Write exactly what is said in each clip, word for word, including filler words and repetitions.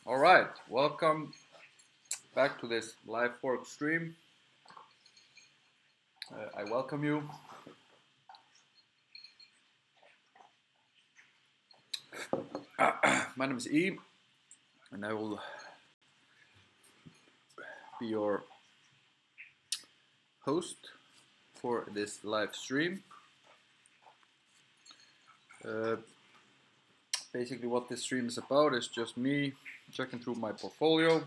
All right, welcome back to this live FOREX stream. Uh, I welcome you. My name is E, and I will be your host for this live stream. Uh, basically, what this stream is about is just me checking through my portfolio,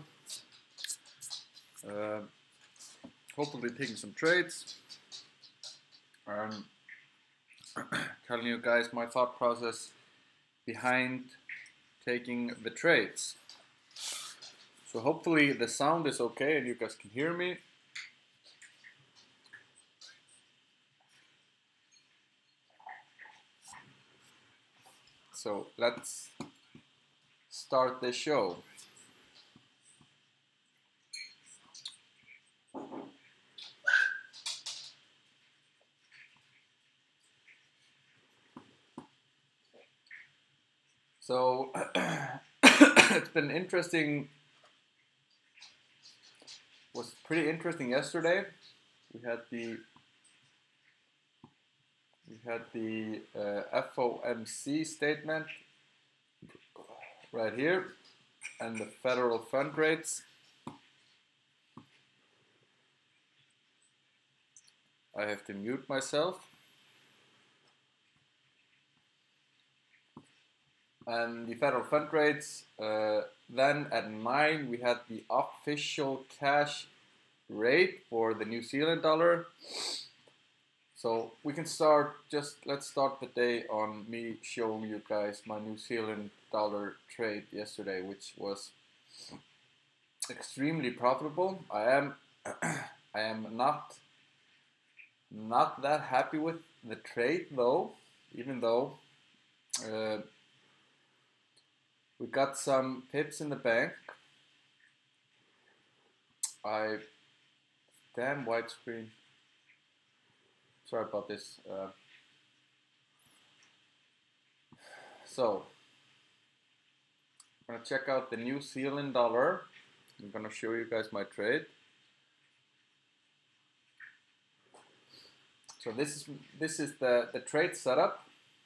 uh, hopefully taking some trades, and telling you guys my thought process behind taking the trades. So hopefully the sound is okay and you guys can hear me. So let's start the show. So it's been interesting, was pretty interesting yesterday. We had the we had the uh, F O M C statement right here and the federal fund rates. I have to mute myself. And the federal fund rates, uh, then at nine we had the official cash rate for the New Zealand dollar. So we can start, just let's start the day on me showing you guys my New Zealand dollar trade yesterday, which was extremely profitable. I am I am not not that happy with the trade though, even though uh, we got some pips in the bank. I damn widescreen. Sorry about this. Uh, so I'm gonna check out the New Zealand dollar. I'm gonna show you guys my trade. So this is this is the the trade setup.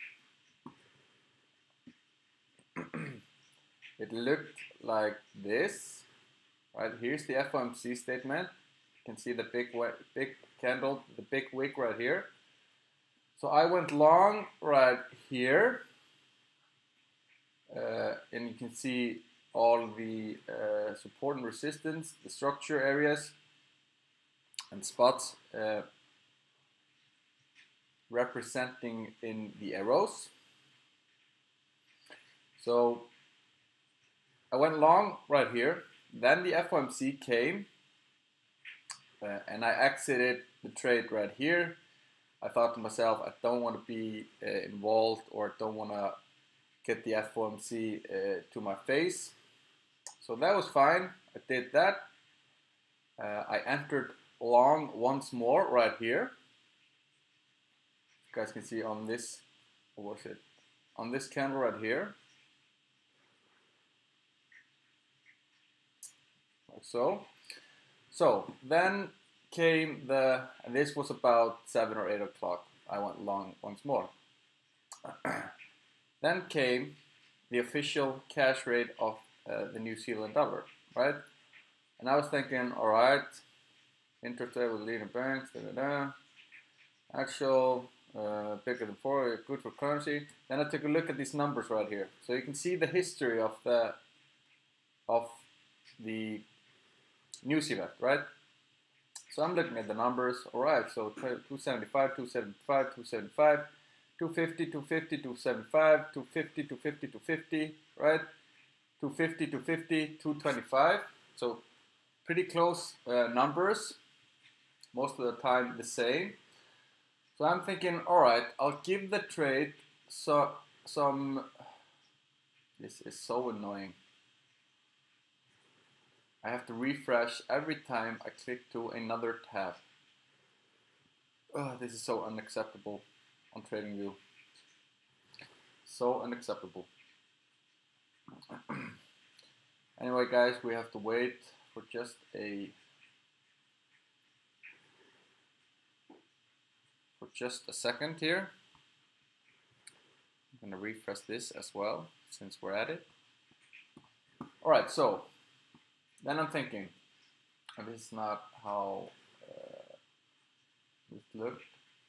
It looked like this, right? Here's the F O M C statement. You can see the big big candle, the big wick right here. So I went long right here, uh, and you can see all the uh, support and resistance, the structure areas and spots uh, representing in the arrows. So I went long right here. Then the F O M C came, uh, and I exited the trade right here. I thought to myself, I don't want to be uh, involved or don't want to get the F O M C uh, to my face. So that was fine. I did that. Uh, I entered long once more right here. You guys can see on this, what was it? On this candle right here. Like so. So then came the, and this was about seven or eight o'clock. I went long once more. Then came the official cash rate of uh, the New Zealand dollar, right? And I was thinking, all right, interest rate with leading banks, da da da. Actual, uh, bigger than four, good for currency. Then I took a look at these numbers right here, so you can see the history of the of the New Zealand, right? So I'm looking at the numbers. All right, so two seventy-five, two seventy-five, two seventy-five, two fifty, two fifty, two seventy-five, two fifty, two fifty, two fifty, right? two fifty, two fifty, two twenty-five. So pretty close uh, numbers. Most of the time the same. So I'm thinking, all right, I'll give the trade so some. This is so annoying. I have to refresh every time I click to another tab. Oh, this is so unacceptable on TradingView. So unacceptable. Anyway, guys, we have to wait for just a for just a second here. I'm gonna refresh this as well since we're at it. All right, so then I'm thinking, and this is not how uh, it looked.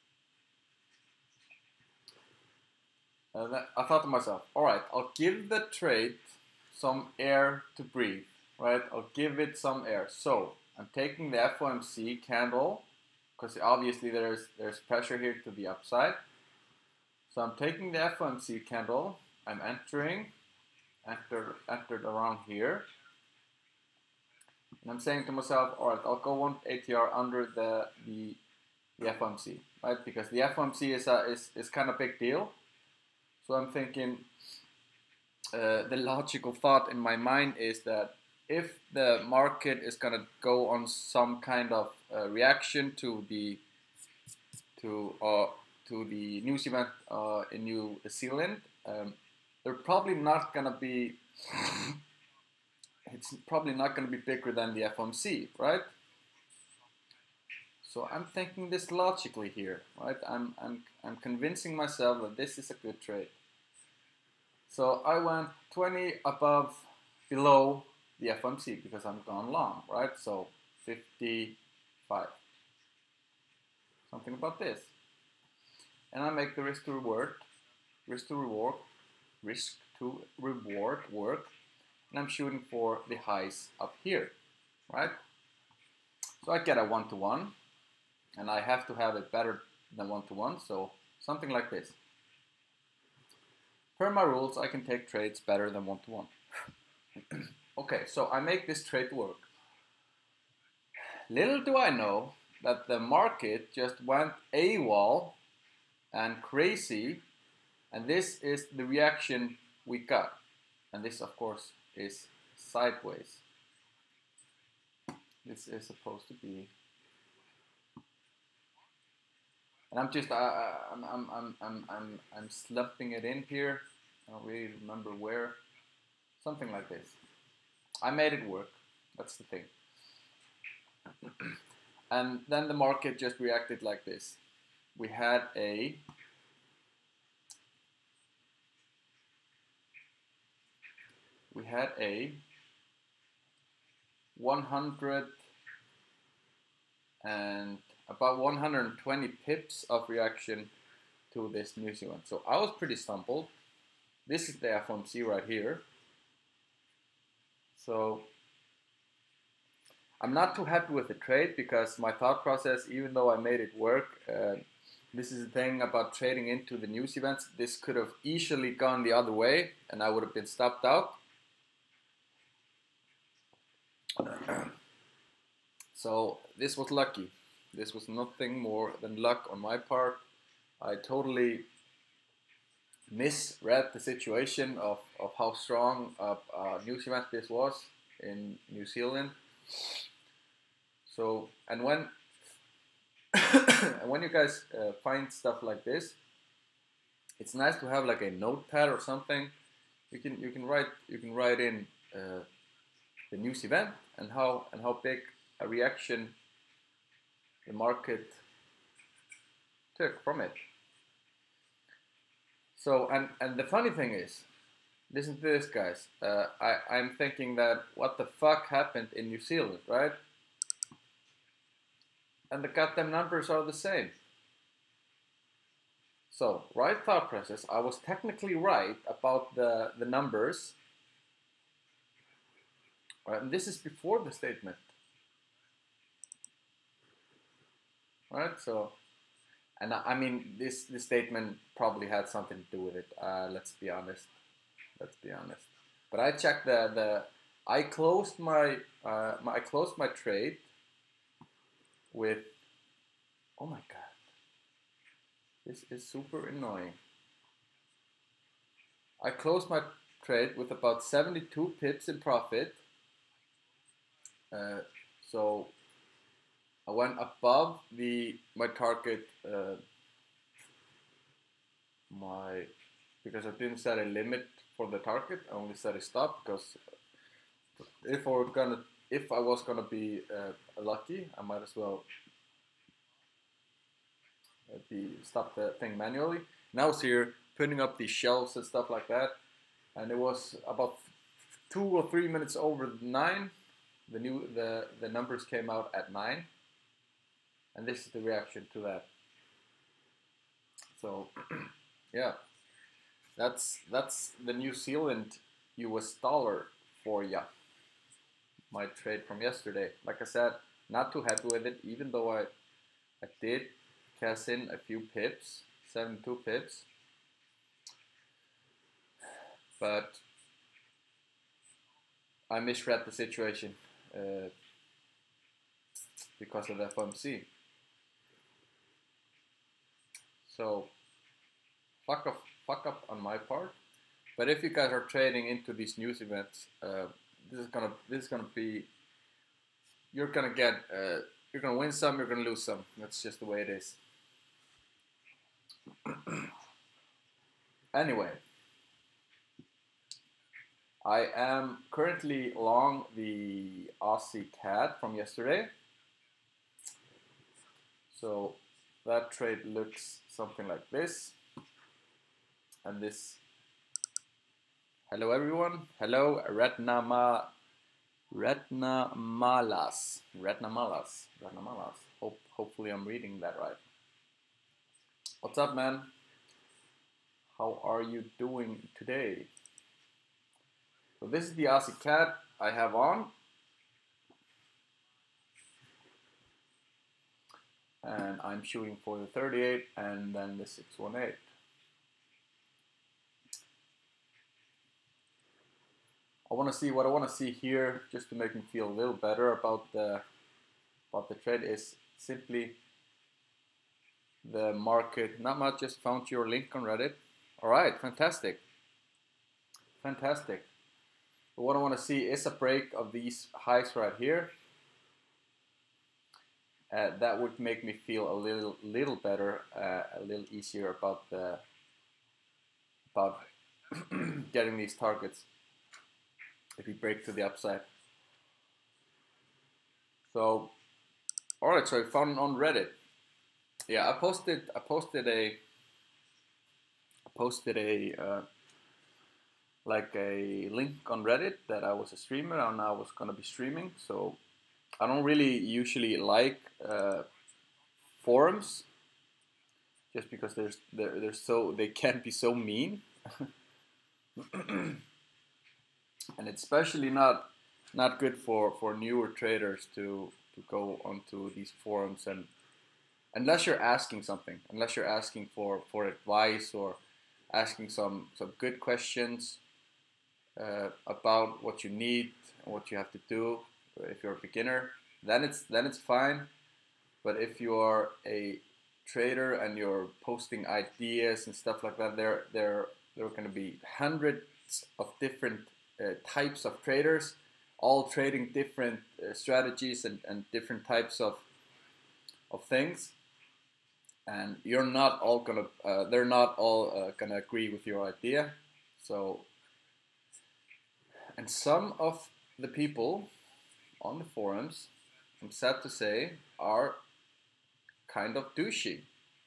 Uh, that, I thought to myself, all right, I'll give the trade some air to breathe, right? I'll give it some air. So I'm taking the F O M C candle, because obviously there's there's pressure here to the upside. So I'm taking the F O M C candle, I'm entering, entered, entered around here. And I'm saying to myself, all right, I'll go one A T R under the, the, the F O M C, right? Because the F O M C is, a, is, is kind of a big deal. So I'm thinking, uh, the logical thought in my mind is that if the market is going to go on some kind of uh, reaction to the to uh, to the news event uh, in New Zealand, um, they're probably not going to be. It's probably not going to be bigger than the F O M C, right? So I'm thinking this logically here, right? I'm I'm I'm convincing myself that this is a good trade. So I went twenty above, below the F O M C because I'm gone long, right? So fifty-five, something about this. And I make the risk to reward, risk to reward, risk to reward work. And I'm shooting for the highs up here, right? So I get a one-to-one, and I have to have it better than one-to-one, so something like this. Per my rules, I can take trades better than one-to-one. Okay, so I make this trade work. Little do I know that the market just went AWOL and crazy, and this is the reaction we got. And this, of course, is sideways. This is supposed to be, and I'm just, uh, I'm, I'm, I'm, I'm, I'm, I'm slumping it in here. I don't really remember where. Something like this. I made it work. That's the thing. And then the market just reacted like this. We had a we had a one hundred and about one hundred twenty pips of reaction to this New Zealand. So I was pretty stumbled. This is the F O M C right here. So I'm not too happy with the trade because my thought process, even though I made it work, uh, this is the thing about trading into the news events. This could have easily gone the other way and I would have been stopped out. So this was lucky. This was nothing more than luck on my part. I totally misread the situation of, of how strong a, a news event this was in New Zealand. So, and when and when you guys uh, find stuff like this, it's nice to have like a notepad or something. You can you can write you can write in uh, the news event and how and how big a reaction the market took from it. So, and, and the funny thing is, listen to this, guys. Uh, I, I'm thinking that what the fuck happened in New Zealand, right? And the goddamn numbers are the same. So, right thought process, I was technically right about the, the numbers. Right, and this is before the statement. Right, so, and I, I mean, this, this statement probably had something to do with it. Uh, let's be honest. Let's be honest. But I checked the, the I closed my, uh, my, I closed my trade with, oh my God. This is super annoying. I closed my trade with about seventy-two pips in profit. Uh, so I went above the my target, uh, my because I didn't set a limit for the target. I only set a stop because if we're gonna, if I was gonna be uh, lucky, I might as well uh, be stop the thing manually. And I was here putting up these shelves and stuff like that, and it was about two or three minutes over nine. The new the the numbers came out at nine, and this is the reaction to that. So, yeah, that's that's the New Zealand U S dollar for ya. My trade from yesterday. Like I said, not too happy with it, even though I I did cash in a few pips, seventy-two pips, but I misread the situation uh, because of the F O M C. So fuck up, fuck up on my part. But if you guys are trading into these news events, uh, this is gonna this is gonna be you're gonna get uh, you're gonna win some, you're gonna lose some. That's just the way it is. Anyway, I am currently long the Aussie C A D from yesterday. So that trade looks something like this. And this, hello everyone, hello Retnama, Retnamalas, Retnamalas, Retnamalas. Hope, hopefully I'm reading that right. What's up, man? How are you doing today? So this is the Aussie C A D I have on. And I'm shooting for the thirty-eight and then the six one eight. I want to see what I want to see here, just to make me feel a little better about the about the trade, is simply the market. Not much, just found your link on Reddit. All right, fantastic, fantastic. But what I want to see is a break of these highs right here. Uh, that would make me feel a little little better, uh, a little easier about the about getting these targets if we break to the upside. So, all right, so I found on Reddit. Yeah, I posted I posted a I posted a uh, like a link on Reddit that I was a streamer and I was gonna be streaming. So I don't really usually like uh, forums, just because there's they're, they're so they can be so mean. And it's especially not not good for, for newer traders to, to go onto these forums, and unless you're asking something, unless you're asking for, for advice or asking some, some good questions uh, about what you need and what you have to do. If you're a beginner, then it's then it's fine. But if you are a trader and you're posting ideas and stuff like that, there there there are going to be hundreds of different uh, types of traders, all trading different uh, strategies and, and different types of of things, and you're not all gonna uh, they're not all uh, gonna agree with your idea. So, and some of the people on the forums, I'm sad to say, are kind of douchey.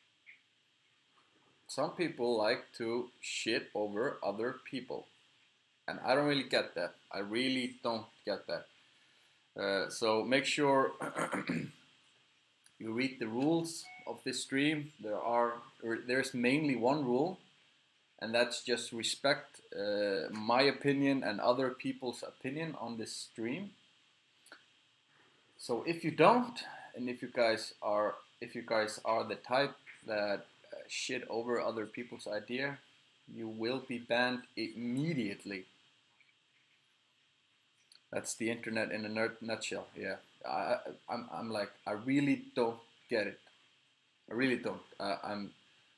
Some people like to shit over other people, and I don't really get that. I really don't get that. Uh, so make sure you read the rules of this stream. There are there's mainly one rule, and that's just respect uh, my opinion and other people's opinion on this stream. So if you don't, and if you guys are if you guys are the type that uh, shit over other people's idea, you will be banned immediately. That's the internet in a nutshell. Yeah, I, I'm, I'm like, I really don't get it. I really don't. Uh, I'm.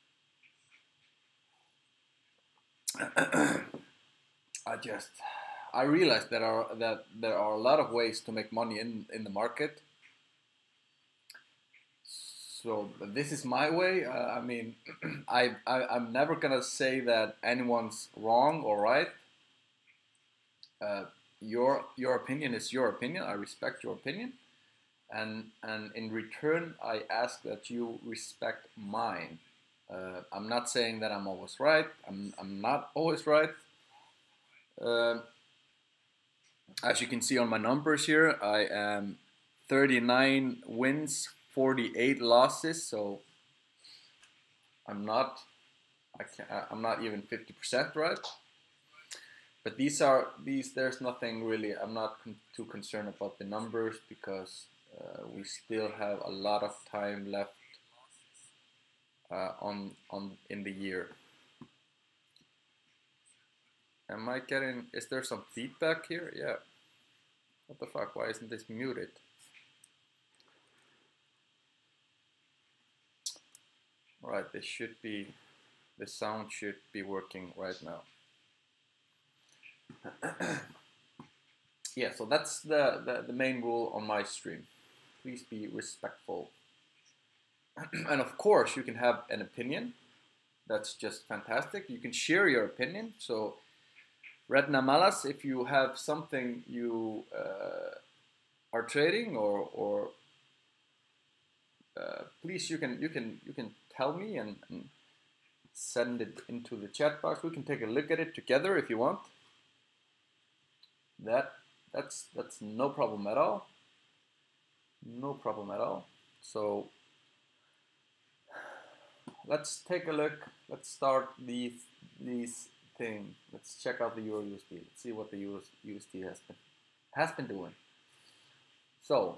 I just, I realize that are that there are a lot of ways to make money in in the market. So this is my way. Uh, I mean, I, I I'm never gonna say that anyone's wrong or right. Uh, your your opinion is your opinion. I respect your opinion, and and in return, I ask that you respect mine. Uh, I'm not saying that I'm always right. I'm I'm not always right. Uh, as you can see on my numbers here, I am thirty-nine wins, forty-eight losses. So I'm not I can I'm not even fifty percent right. But these are these. There's nothing really. I'm not con too concerned about the numbers because uh, we still have a lot of time left uh, on on in the year. Am I getting? Is there some feedback here? Yeah. What the fuck? Why isn't this muted? All right. This should be. The sound should be working right now. Yeah. So that's the, the the main rule on my stream. Please be respectful. And of course, you can have an opinion. That's just fantastic. You can share your opinion. So, Redna Malas, if you have something you uh, are trading, or or uh, please you can you can you can tell me and, and send it into the chat box. We can take a look at it together if you want. That that's that's no problem at all. No problem at all. So let's take a look. Let's start these these thing. Let's check out the Euro U S D. Let's see what the Euro U S D has been has been doing. So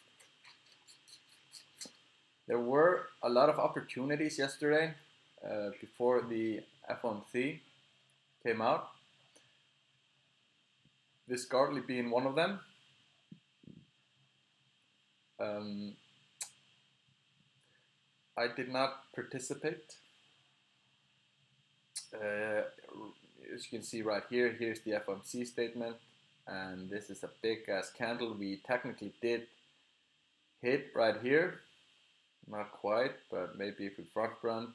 there were a lot of opportunities yesterday uh, before the F O M C came out. This Gartley being one of them. Um, I did not participate. Uh, as you can see right here, here's the F O M C statement, and this is a big ass candle. We technically did hit right here, not quite, but maybe if we front run,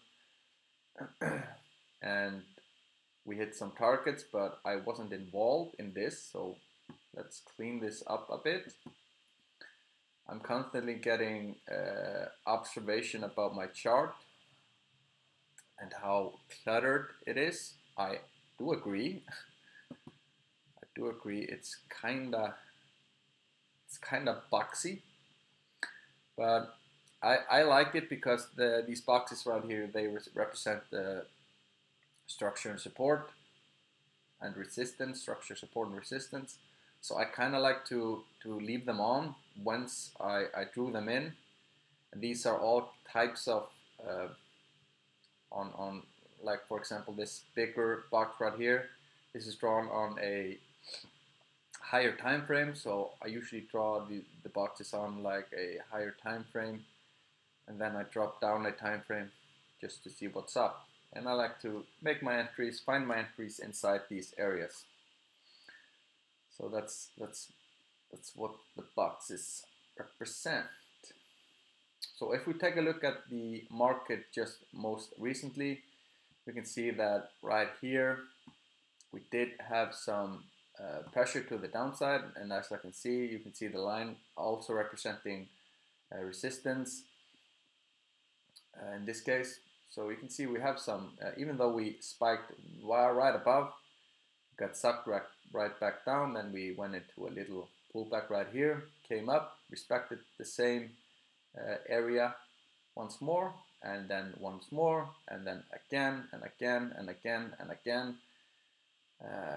and we hit some targets, but I wasn't involved in this, so let's clean this up a bit. I'm constantly getting uh, observation about my chart and how cluttered it is. I do agree. I do agree. It's kinda, it's kinda boxy, but I I like it because the these boxes right here, they represent the structure and support and resistance, structure, support, and resistance. So I kind of like to to leave them on once I I drew them in. And these are all types of uh, on on like for example this bigger box right here. This is drawn on a higher time frame, so I usually draw the, the boxes on like a higher time frame, and then I drop down a time frame just to see what's up. And I like to make my entries, find my entries inside these areas. So that's that's that's what the boxes represent. So if we take a look at the market just most recently, we can see that right here we did have some uh, pressure to the downside, and as I can see, you can see the line also representing uh, resistance uh, in this case. So you can see we have some, uh, even though we spiked right above, got sucked right, right back down, then we went into a little pullback right here, came up, respected the same uh, area once more, and then once more, and then again, and again, and again, and again. Uh,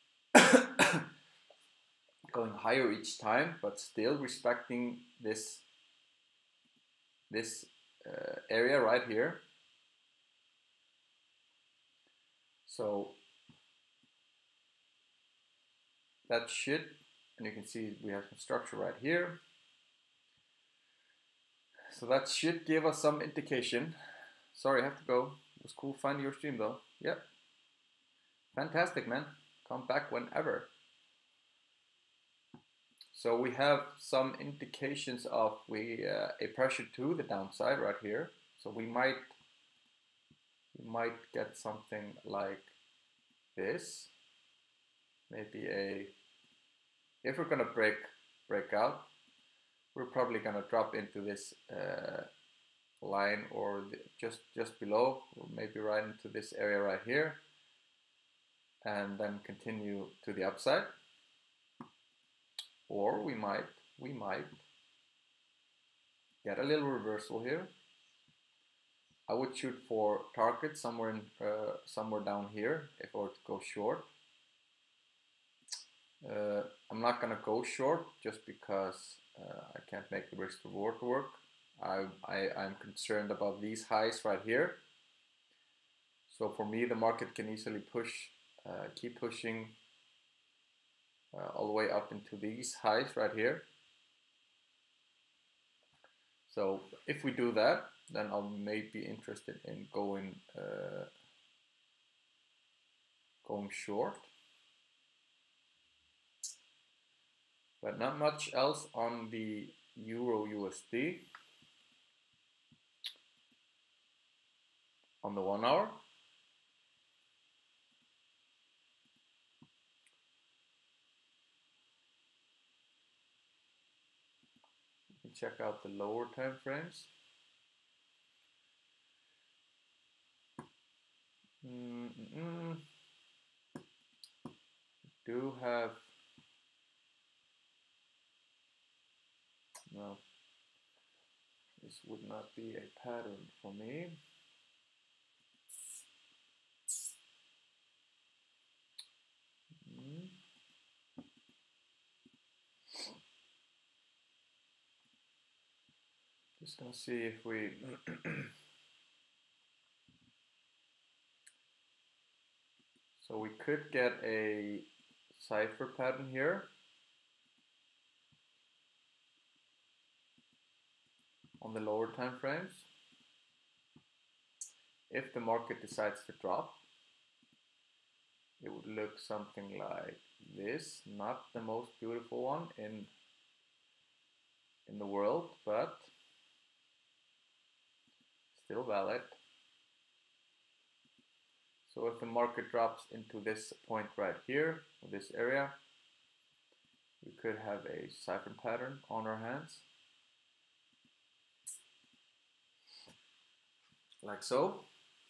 going higher each time, but still respecting this, this uh, area right here. So that should, and you can see we have some structure right here. So that should give us some indication. Sorry, I have to go. It was cool finding your stream though. Yep. Fantastic, man. Come back whenever. So we have some indications of we uh, a pressure to the downside right here. So we might we might get something like this. Maybe a if we're gonna break break out, we're probably gonna drop into this uh, line or the, just just below, or maybe right into this area right here, and then continue to the upside. Or we might we might get a little reversal here. I would shoot for target somewhere in uh, somewhere down here if I were to go short. Uh, I'm not gonna go short just because uh, I can't make the risk reward work. I, I I'm concerned about these highs right here. So for me, the market can easily push, uh, keep pushing uh, all the way up into these highs right here. So if we do that, then I may be interested in going uh, going short, but not much else on the Euro U S D. On the one hour, check out the lower time frames. Mm -mm. Do have no. This would not be a pattern for me. Mm. Just gonna see if we so we could get a cipher pattern here on the lower time frames. If the market decides to drop, it would look something like this. Not the most beautiful one in in the world, but still valid. So if the market drops into this point right here, or this area, we could have a siphon pattern on our hands, like so.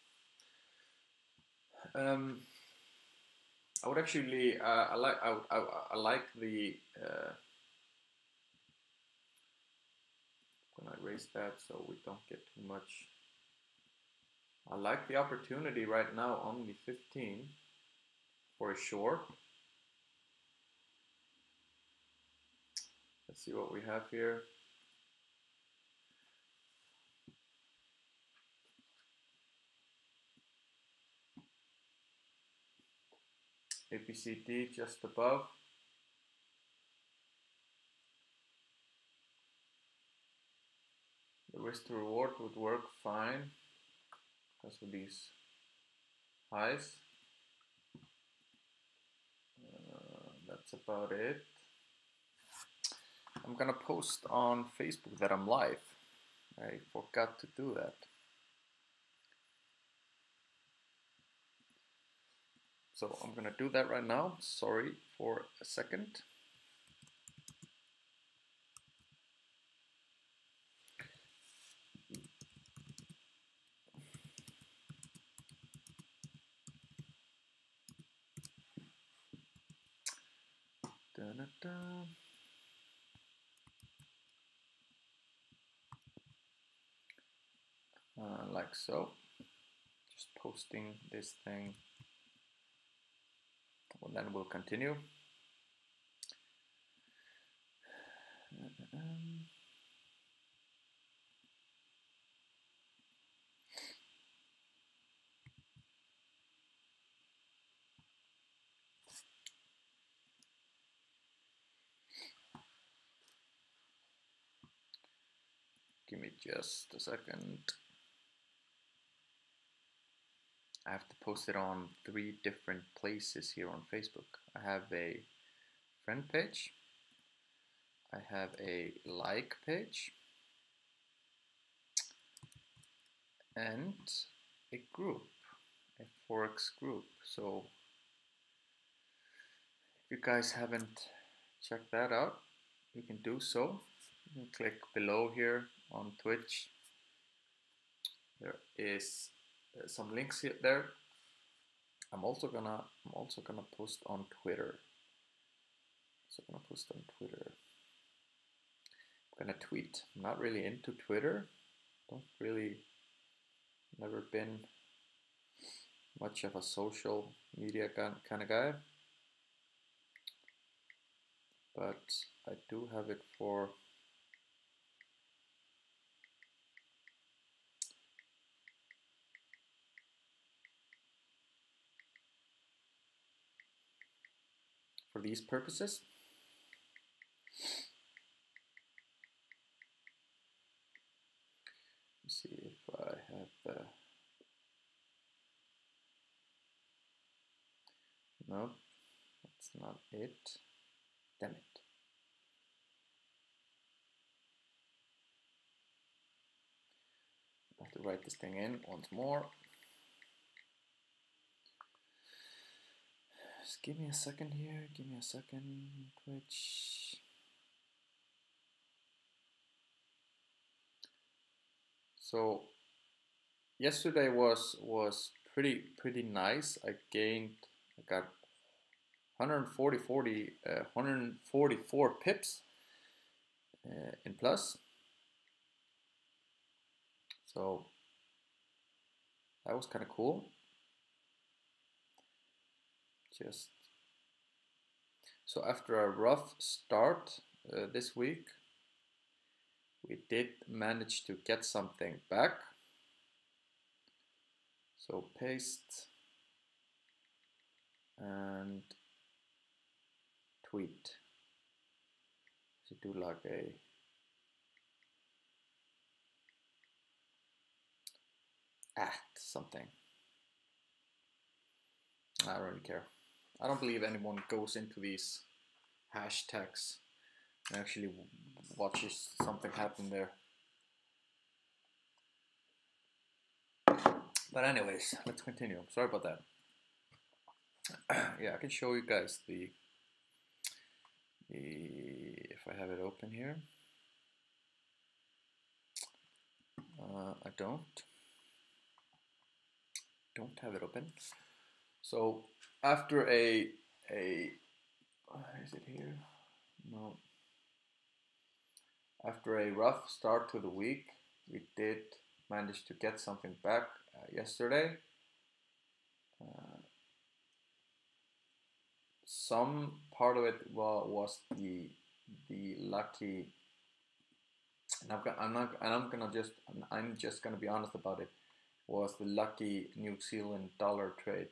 Um, I would actually, uh, I like, I, I, I like the. Uh, when I raise that so we don't get too much. I like the opportunity right now on the fifteen for a short. Let's see what we have here. A P C D just above. The risk to reward would work fine because of these highs. Uh, that's about it. I'm gonna post on Facebook that I'm live. I forgot to do that. So I'm gonna do that right now. Sorry for a second. Da -da -da. Uh, like so. Just posting this thing. Well, then we'll continue. Um, give me just a second. I have to post it on three different places here on Facebook. I have a friend page, I have a like page, and a group, a FOREX group. So if you guys haven't check that out, you can do so. You can click below here on Twitch. There is uh, some links here there. I'm also gonna I'm also gonna post on Twitter. So I'm gonna post on Twitter. I'm gonna tweet. I'm not really into Twitter. Don't really, never been much of a social media kind of guy. But I do have it for for these purposes. Let's see if I have the, no, that's not it. Damn it. I have to write this thing in once more. Just give me a second here, give me a second, Twitch. So yesterday was was pretty pretty nice. I gained, I got one forty, forty, uh, one forty-four pips uh, in plus. So that was kind of cool. Just so after a rough start uh, this week, we did manage to get something back. So paste and tweet to do like a at something. I don't really care. I don't believe anyone goes into these hashtags and actually watches something happen there. But anyways, let's continue. Sorry about that. Yeah, I can show you guys the, the if I have it open here. Uh, I don't. Don't have it open. So after a a is it here? No. After a rough start to the week, we did manage to get something back uh, yesterday. Uh, some part of it was, was the the lucky. And I'm, I'm not. And I'm gonna just. I'm just gonna be honest about it. Was the lucky New Zealand dollar trade.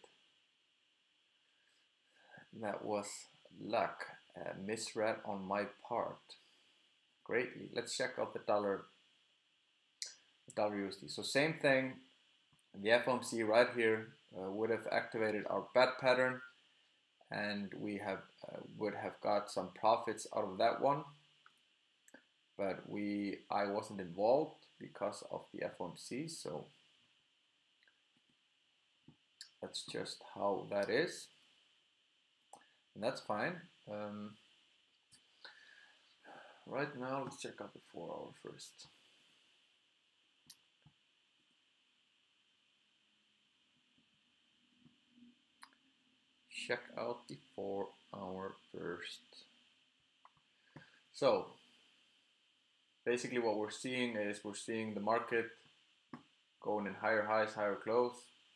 That was luck, uh, misread on my part greatly. Let's check out the dollar, the dollar U S D. So same thing, the F O M C right here uh, would have activated our bet pattern, and we have uh, would have got some profits out of that one. But we, I wasn't involved because of the F O M C, so that's just how that is. And that's fine. Um, right now, let's check out the four hour first. Check out the four hour first. So, basically what we're seeing is we're seeing the market going in higher highs, higher close.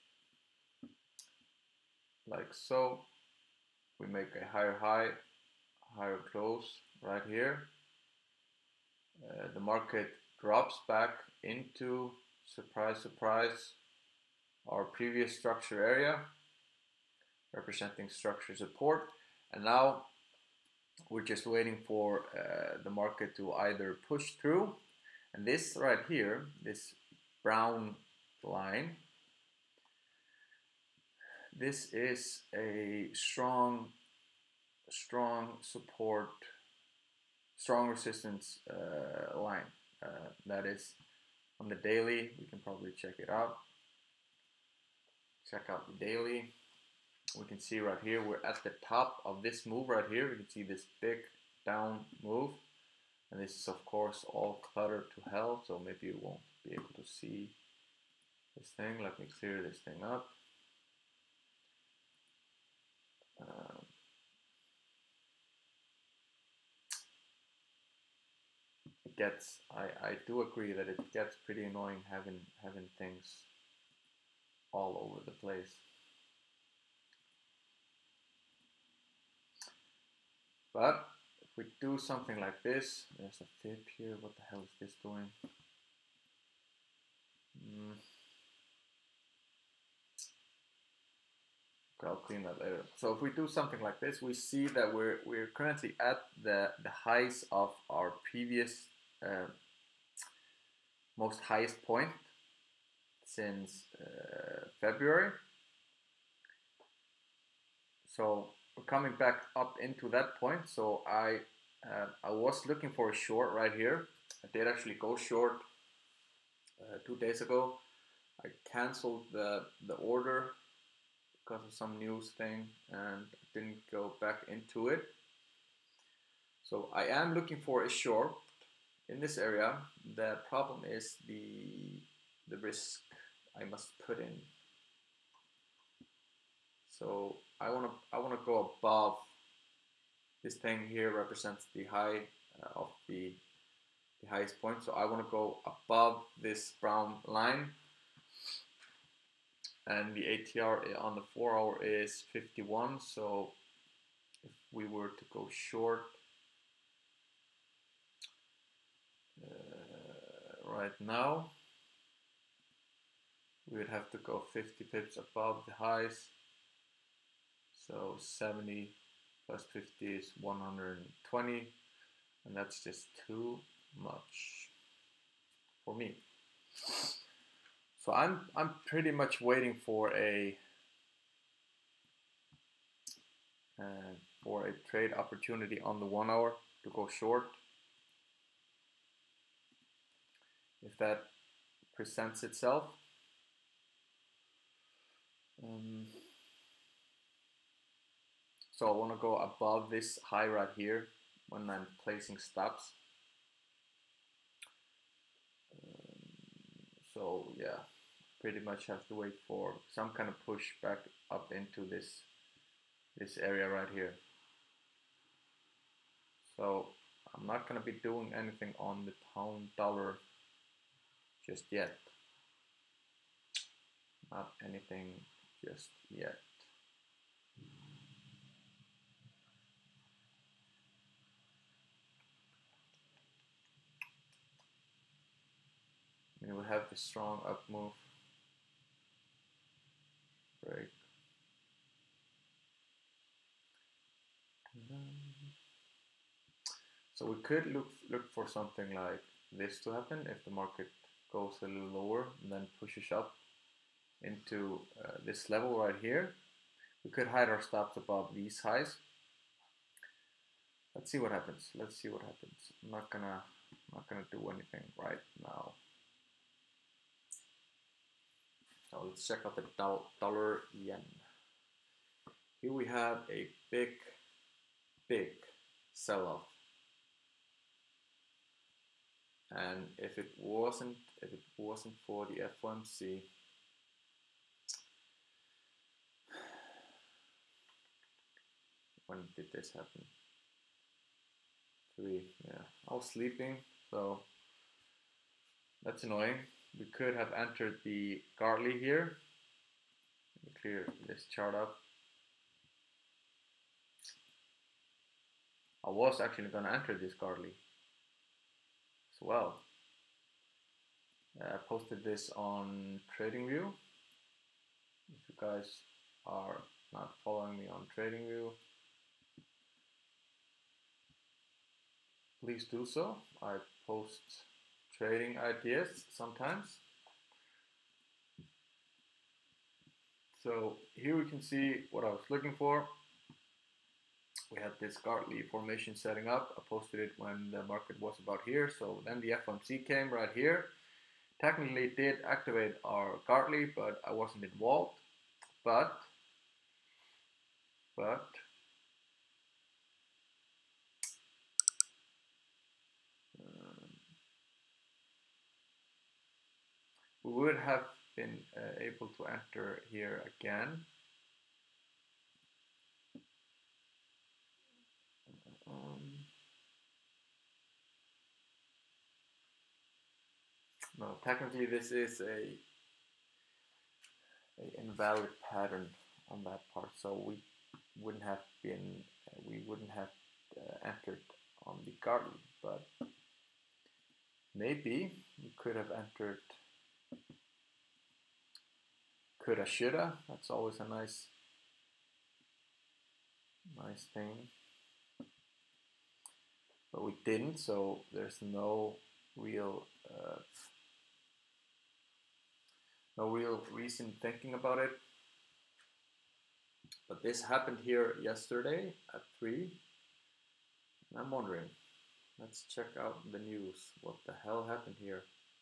Like so. We make a higher high, higher close right here. Uh, the market drops back into, surprise, surprise, our previous structure area, representing structure support. And now we're just waiting for uh, the market to either push through. And this right here, this brown line, this is a strong, strong support, strong resistance uh, line. Uh, that is on the daily. We can probably check it out. Check out the daily. We can see right here, we're at the top of this move right here. We can see this big down move, and this is of course all cluttered to hell, so maybe you won't be able to see this thing. Let me clear this thing up. Um, it gets, I, I do agree that it gets pretty annoying having having things all over the place. But if we do something like this, there's a fib here. What the hell is this doing? Mm. Okay, I'll clean that later. So if we do something like this, we see that we're we're currently at the the highs of our previous uh, most highest point since uh, February. So we're coming back up into that point. So I uh, I was looking for a short right here. I did actually go short uh, two days ago. I canceled the the order because of some news thing and didn't go back into it. So I am looking for a short in this area. The problem is the the risk I must put in. So I want to I want to go above this thing here. Represents the high uh, of the the highest point. So I want to go above this brown line, and the A T R on the four hour is fifty-one. So if we were to go short uh, right now, we would have to go fifty pips above the highs. So seventy plus fifty is one hundred twenty, and that's just too much for me. So I'm I'm pretty much waiting for a uh, for a trade opportunity on the one hour to go short. If that presents itself. Um, so I want to go above this high right here when I'm placing stops. Um, so yeah, pretty much have to wait for some kind of push back up into this this area right here. So I'm not going to be doing anything on the pound dollar just yet. Not anything just yet. I mean, we have this strong up move. Break. So we could look look for something like this to happen if the market goes a little lower and then pushes up into uh, this level right here. We could hide our stops above these highs. Let's see what happens. Let's see what happens. I'm not gonna I'm not gonna do anything right now. So let's check out the dollar yen. Here we have a big, big sell-off. And if it wasn't, if it wasn't for the F O M C, when did this happen? Three, yeah. I was sleeping, so that's annoying. We could have entered the Gartley here. Let me clear this chart up. I was actually gonna enter this Gartley as well. I posted this on TradingView. If you guys are not following me on TradingView, please do so. I post trading ideas sometimes. So here we can see what I was looking for. We had this Gartley formation setting up. I posted it when the market was about here. So then the F O M C came right here. Technically did activate our Gartley, but I wasn't involved. But, but, we would have been uh, able to enter here again. Um, no, technically this is a, a invalid pattern on that part, so we wouldn't have been, uh, we wouldn't have uh, entered on the garden, but maybe we could have entered coulda, shoulda. That's always a nice, nice thing. But we didn't, so there's no real, uh, no real reason thinking about it. But this happened here yesterday at three. And I'm wondering, let's check out the news. What the hell happened here?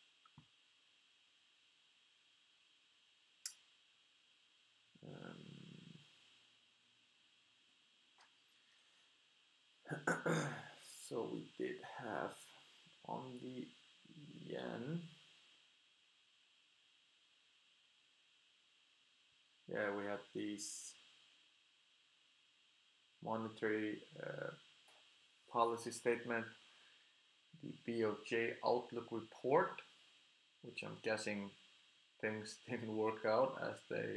Um, so we did have on the yen. Yeah, we had these monetary uh, policy statement, the B O J outlook report, which I'm guessing things didn't work out as they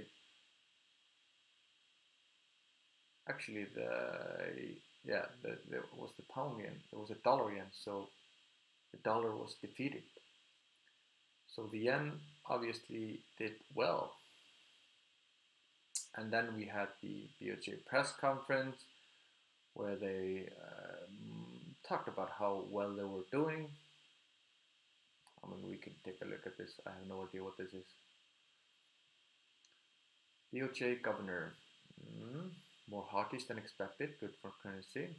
actually the yeah the, the was the pound yen, it was a dollar yen, so the dollar was defeated. So the yen obviously did well. And then we had the B O J press conference where they um, talked about how well they were doing. I mean, we can take a look at this. I have no idea what this is. B O J governor, mm, more hawkish than expected, good for currency.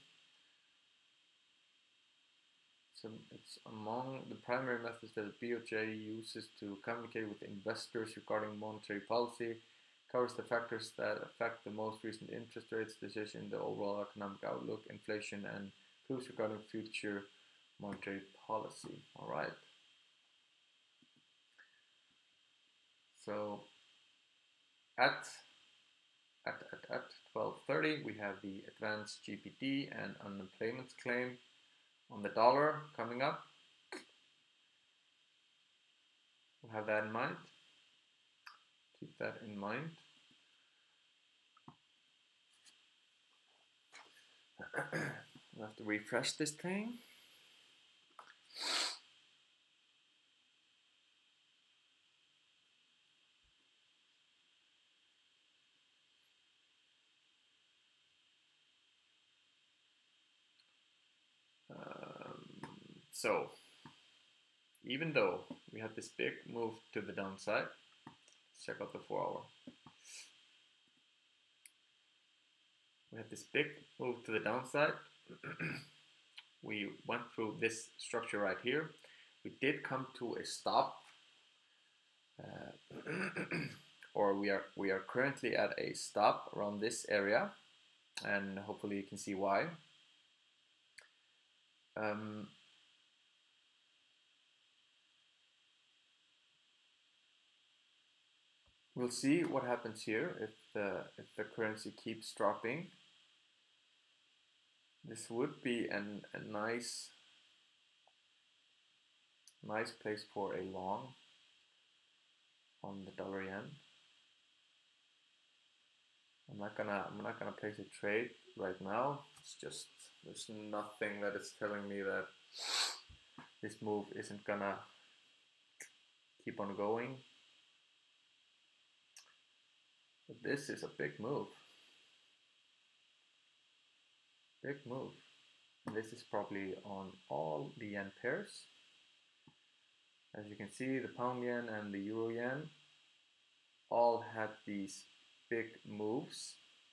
So it's among the primary methods that the B O J uses to communicate with investors regarding monetary policy, covers the factors that affect the most recent interest rates decision, the overall economic outlook, inflation, and clues regarding future monetary policy. All right. So at at at, at twelve thirty, we have the advanced G P D and unemployment claim on the dollar coming up. We'll have that in mind. Keep that in mind. We'll have to refresh this thing. Um, so, even though we had this big move to the downside, let's check out the four hour. We had this big move to the downside. We went through this structure right here. We did come to a stop, uh, or we are we are currently at a stop around this area, and hopefully you can see why. Um, we'll see what happens here if the if the currency keeps dropping. This would be an, a nice nice place for a long on the dollar yen. I'm not gonna I'm not gonna place a trade right now. It's just there's nothing that is telling me that this move isn't gonna keep on going. But this is a big move. Big move. And this is probably on all the yen pairs. As you can see, the pound yen and the euro yen all had these big moves.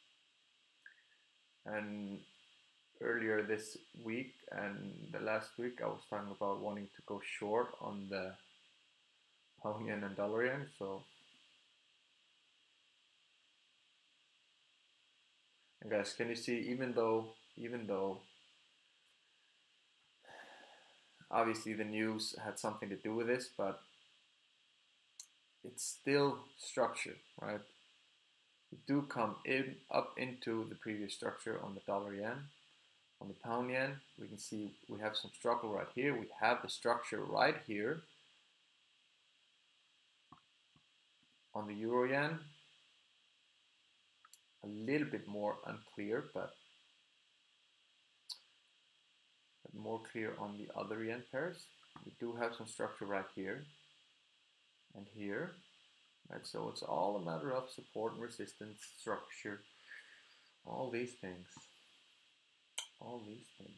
And earlier this week and the last week, I was talking about wanting to go short on the pound yen and dollar yen. So, and guys, can you see? Even though, even though, obviously the news had something to do with this, but it's still structure, right? We do come in up into the previous structure on the dollar yen. On the pound yen, we can see we have some struggle right here. We have the structure right here. On the euro yen, a little bit more unclear, but more clear on the other yen pairs. We do have some structure right here and here, right? So it's all a matter of support and resistance, structure, all these things, all these things.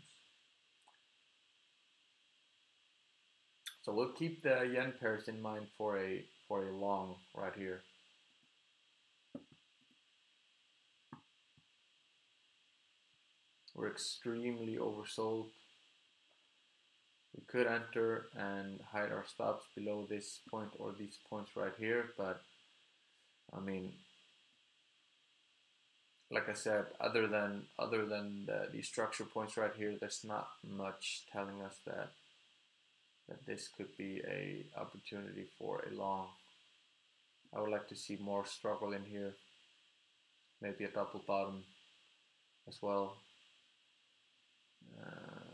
So we'll keep the yen pairs in mind for a for a long right here. We're extremely oversold. We could enter and hide our stops below this point or these points right here, but I mean, like I said, other than other than the, these structure points right here, there's not much telling us that that this could be a opportunity for a long. I would like to see more struggle in here, maybe a double bottom as well. Uh,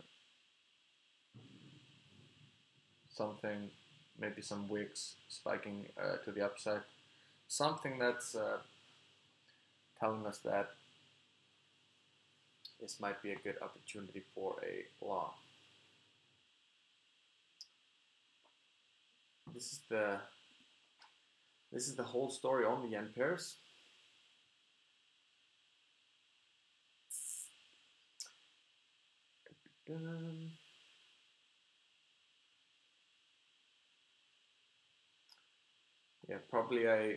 something, maybe some wicks spiking uh, to the upside. Something that's uh, telling us that this might be a good opportunity for a long. This is the this is the whole story on the yen pairs. Um, yeah, probably a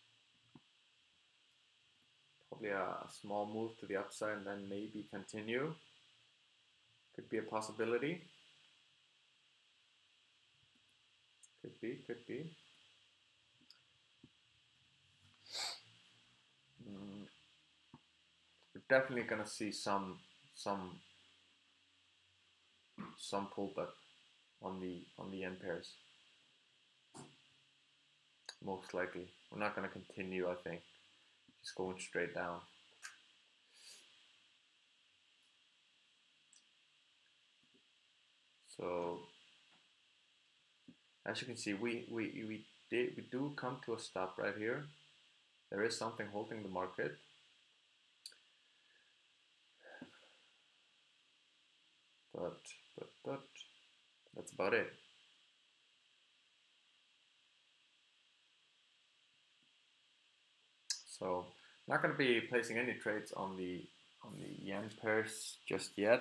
probably a small move to the upside and then maybe continue. Could be a possibility. Could be, could be. Mm. We're definitely gonna see some some some pullback on the on the yen pairs. Most likely. We're not gonna continue, I think. Just going straight down. So as you can see, we we we did we do come to a stop right here. There is something holding the market. But but but that's about it. So not going to be placing any trades on the on the yen pairs just yet.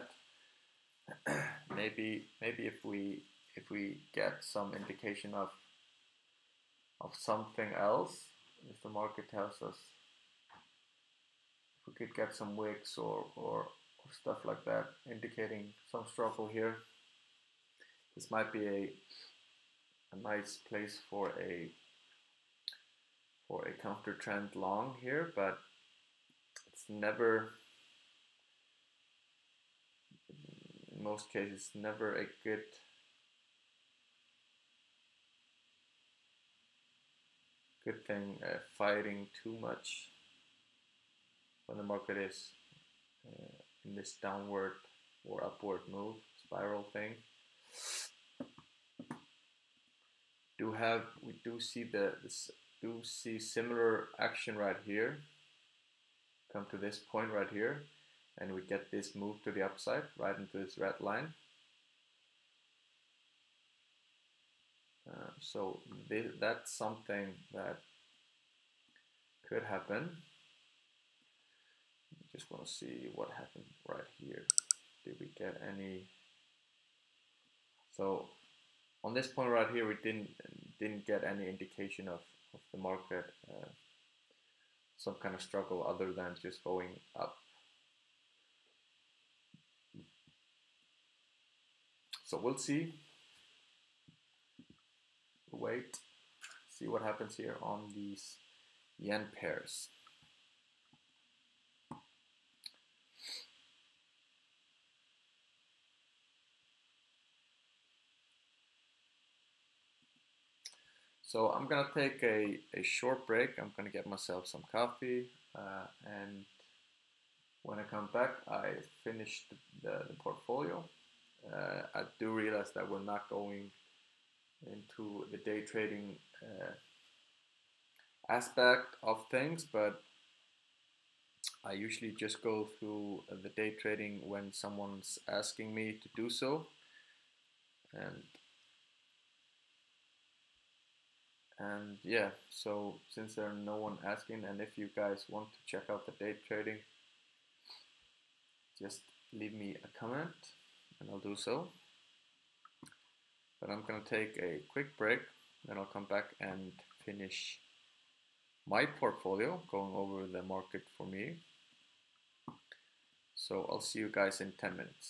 maybe maybe if we if we get some indication of of something else, if the market tells us, if we could get some wicks or or, or stuff like that indicating some struggle here, this might be a a nice place for a for a counter trend long here, but it's never, in most cases, never a good good thing uh, fighting too much when the market is uh, in this downward or upward move spiral thing. Do have we do see the this do see similar action right here. Come to this point right here, and we get this move to the upside right into this red line. Uh, so th that's something that could happen. Just want to see what happened right here. Did we get any? So on this point right here, we didn't didn't get any indication of, of the market, uh, some kind of struggle other than just going up. So we'll see. We'll wait, see what happens here on these yen pairs. So I'm gonna take a, a short break. I'm gonna get myself some coffee, uh, and when I come back, I finish the, the, the portfolio. Uh, I do realize that we're not going into the day trading uh, aspect of things, but I usually just go through the day trading when someone's asking me to do so. And and yeah, so since there's no one asking, and if you guys want to check out the day trading, just leave me a comment and I'll do so. But I'm gonna take a quick break, then I'll come back and finish my portfolio, going over the market for me. So I'll see you guys in ten minutes.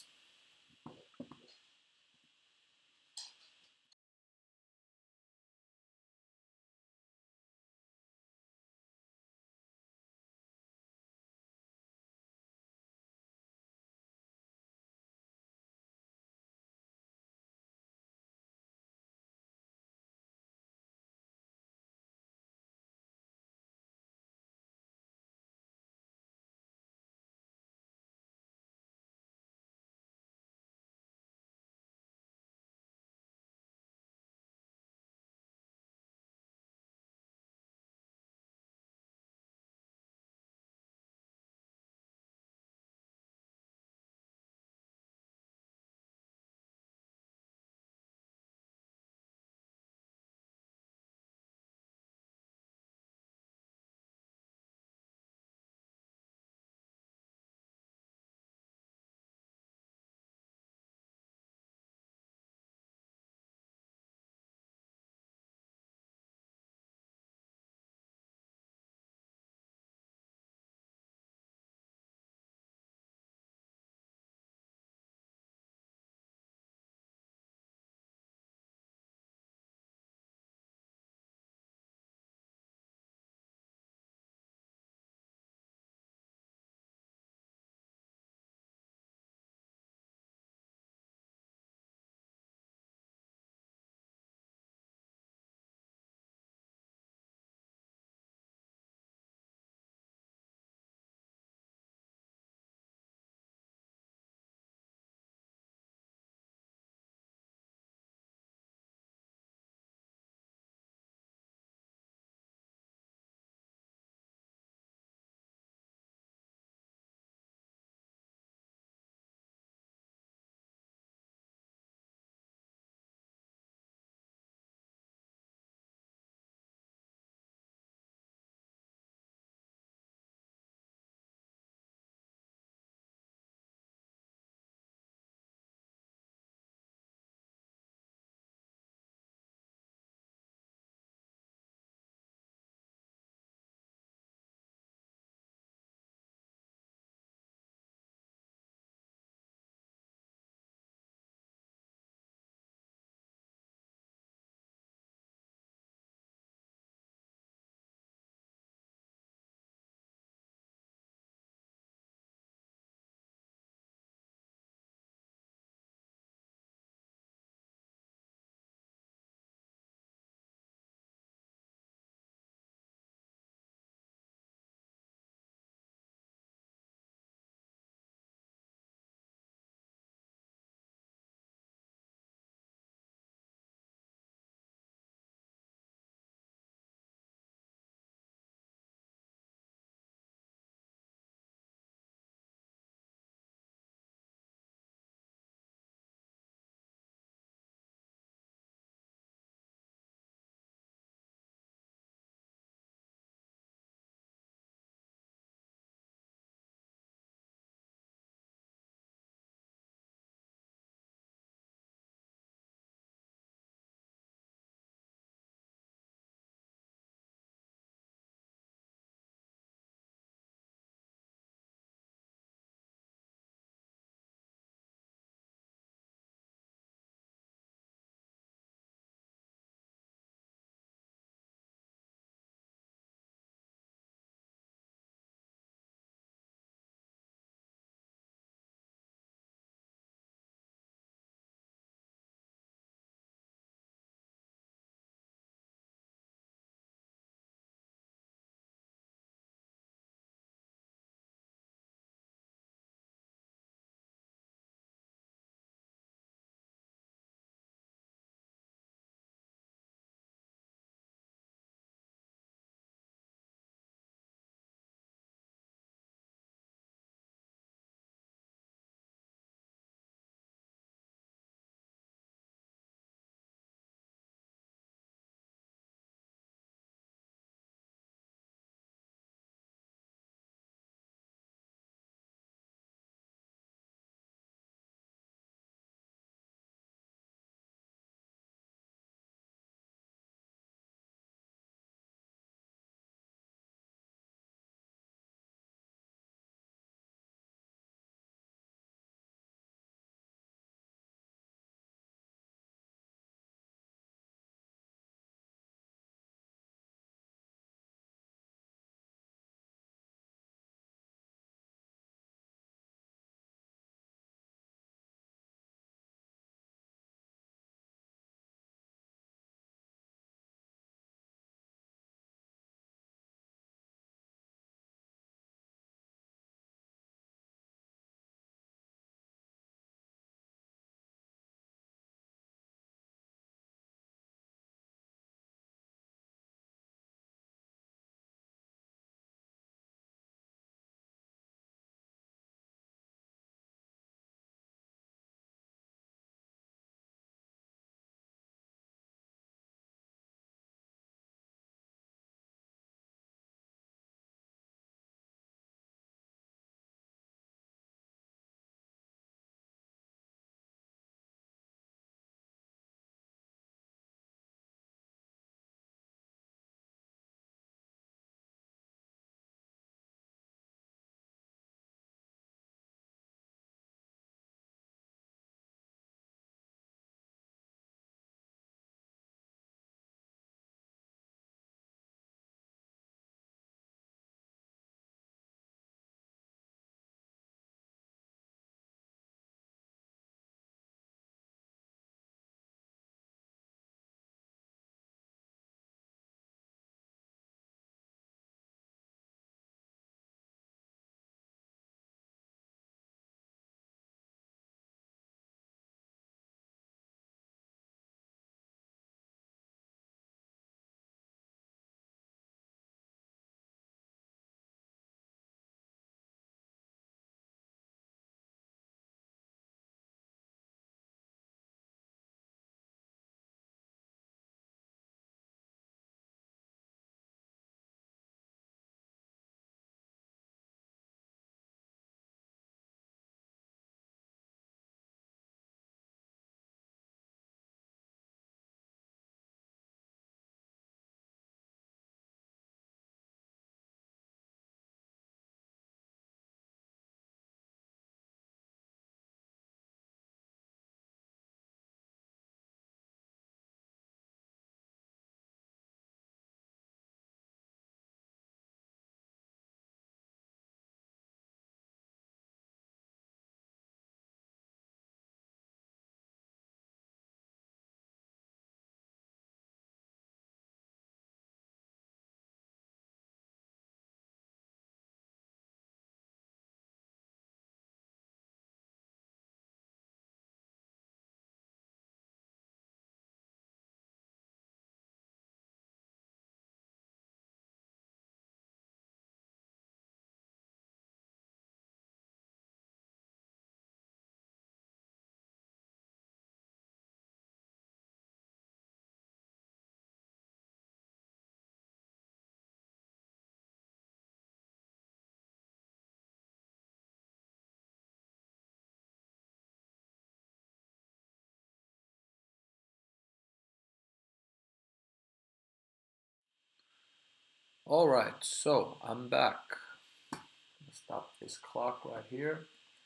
All right, so I'm back. Stop this clock right here.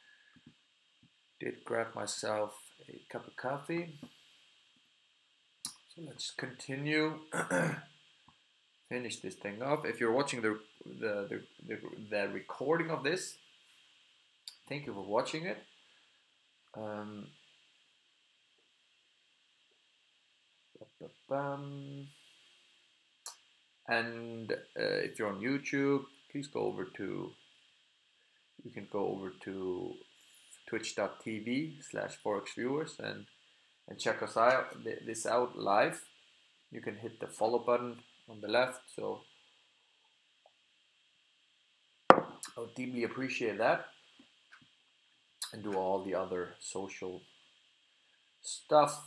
Did grab myself a cup of coffee. So let's continue. Finish this thing off. If you're watching the the, the the the recording of this, thank you for watching it. Um, and uh, if you're on YouTube, please go over to. You can go over to twitch.tv slash forex viewers and and check us out this out live. You can hit the follow button on the left. So I would deeply appreciate that, and do all the other social stuff.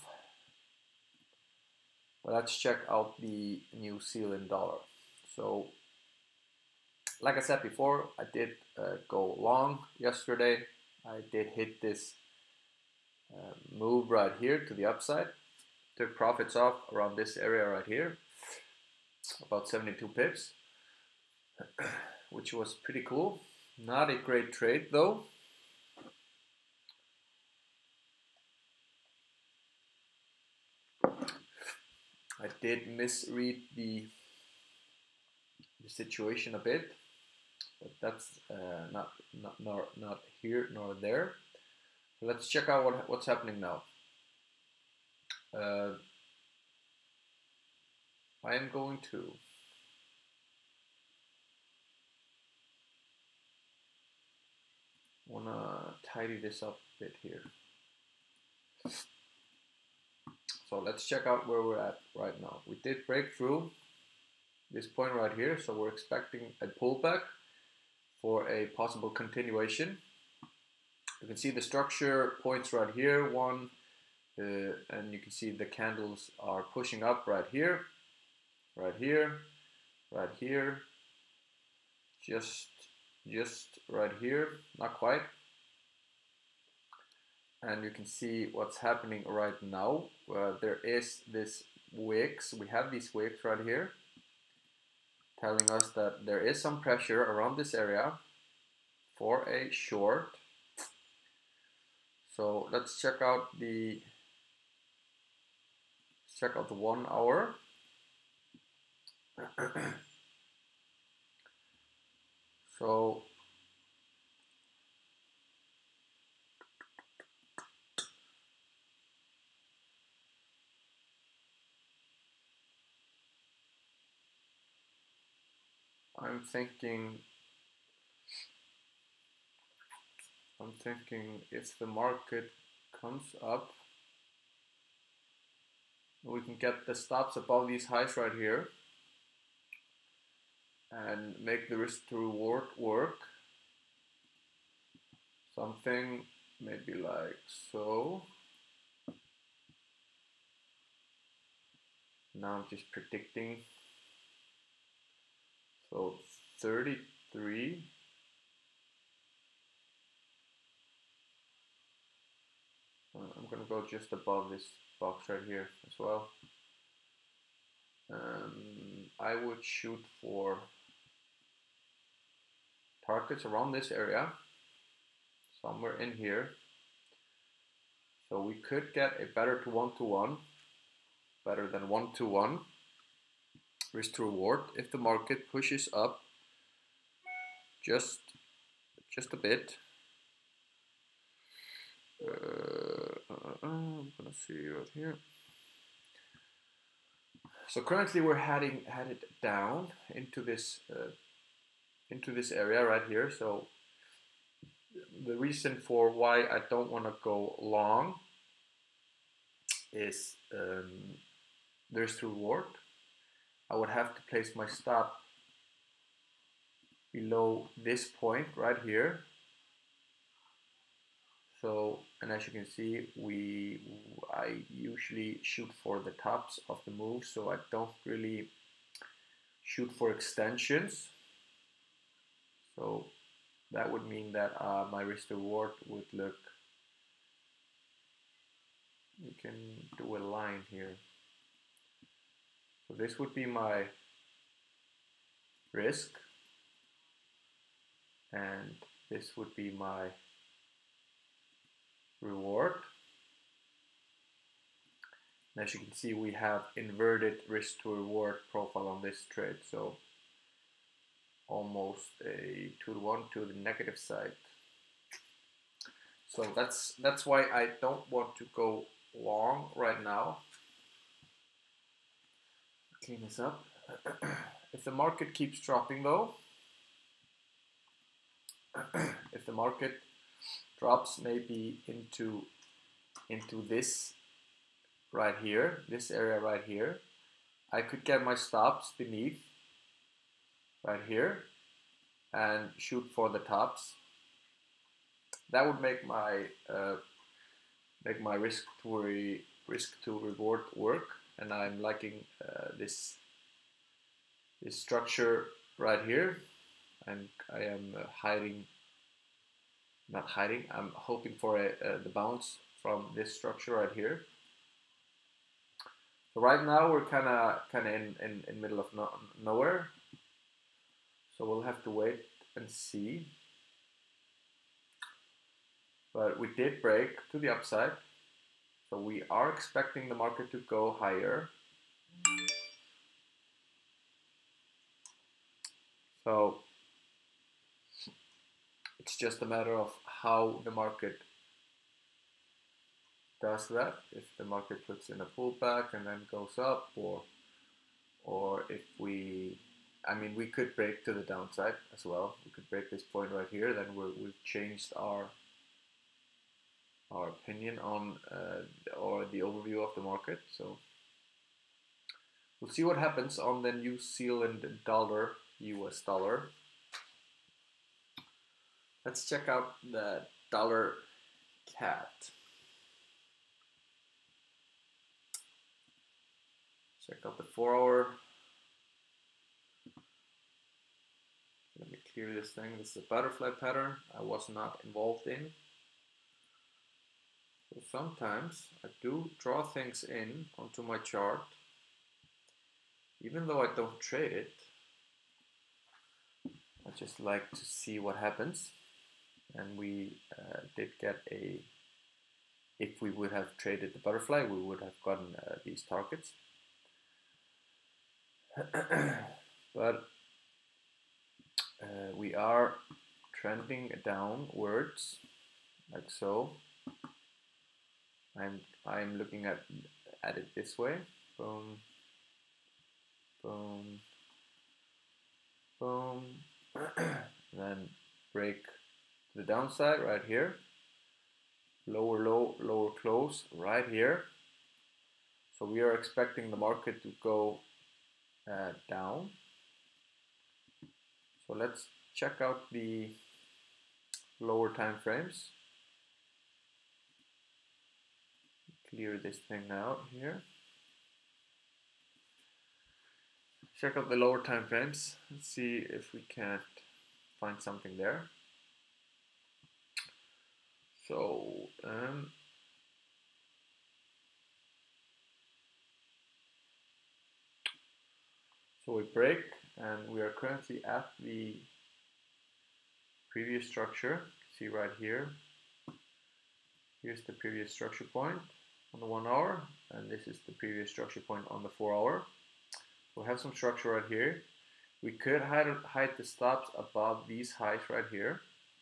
But let's check out the New Zealand dollar. So like I said before, I did uh, go long yesterday. I did hit this uh, move right here to the upside. Took profits off around this area right here, about seventy-two pips, which was pretty cool. Not a great trade though. I did misread the, the situation a bit, but that's uh, not, not, nor, not here nor there. So let's check out what, what's happening now. Uh, I am going to wanna tidy this up a bit here. So let's check out where we're at right now. We did break through this point right here, so we're expecting a pullback for a possible continuation. You can see the structure points right here, one, uh, and you can see the candles are pushing up right here, right here, right here, just, just right here, not quite. And you can see what's happening right now. Uh, there is this wicks. We have these wicks right here, telling us that there is some pressure around this area for a short. So let's check out the let's check out the one hour. So I'm thinking I'm thinking if the market comes up, we can get the stops above these highs right here and make the risk to reward work. Something maybe like so. Now I'm just predicting. So thirty-three. Uh, I'm gonna go just above this box right here as well. Um, I would shoot for targets around this area, somewhere in here. So we could get a better to one to one, better than one to one risk to reward if the market pushes up just just a bit. Uh, uh, uh, I'm gonna see right here. So currently we're heading headed down into this uh, into this area right here. So the reason for why I don't want to go long is um, there's to reward. I would have to place my stop below this point right here. So, and as you can see, we I usually shoot for the tops of the move, so I don't really shoot for extensions. So that would mean that uh, my risk to reward would look, you can do a line here. So this would be my risk, and this would be my reward. And as you can see, we have inverted risk to reward profile on this trade, so almost a two to one to the negative side. So that's that's why I don't want to go long right now. Clean this up. If the market keeps dropping though, if the market drops maybe into into this right here, this area right here, I could get my stops beneath right here and shoot for the tops. That would make my uh, make my risk to re risk to reward work, and I'm liking uh, this this structure right here, and I am uh, hiding, not hiding, I'm hoping for a, uh, the bounce from this structure right here. So right now we're kind of kind of in, in in middle of no, nowhere, so we'll have to wait and see. But we did break to the upside, so we are expecting the market to go higher. So it's just a matter of how the market does that. If the market puts in a pullback and then goes up, or or if we, I mean, we could break to the downside as well. We could break this point right here. Then we're, we've changed our our opinion on uh, or the overview of the market. So we'll see what happens on the New Zealand dollar, U S dollar. Let's check out the dollar C A D. Check out the four hour. Let me clear this thing. This is a butterfly pattern I was not involved in. So sometimes I do draw things in onto my chart, even though I don't trade it. I just like to see what happens. And we uh, did get a, if we would have traded the butterfly, we would have gotten uh, these targets. But uh, we are trending downwards, like so. I'm I'm looking at at it this way. Boom, boom, boom. Then break to the downside right here. Lower low, lower close right here. So we are expecting the market to go uh, down. So let's check out the lower time frames. Clear this thing out here. Check out the lower time frames. Let's see if we can't find something there. So um, so we break, and we are currently at the previous structure. See right here. Here's the previous structure point on the one hour, and this is the previous structure point on the four hour. We'll have some structure right here. We could hide, hide the stops above these highs right here,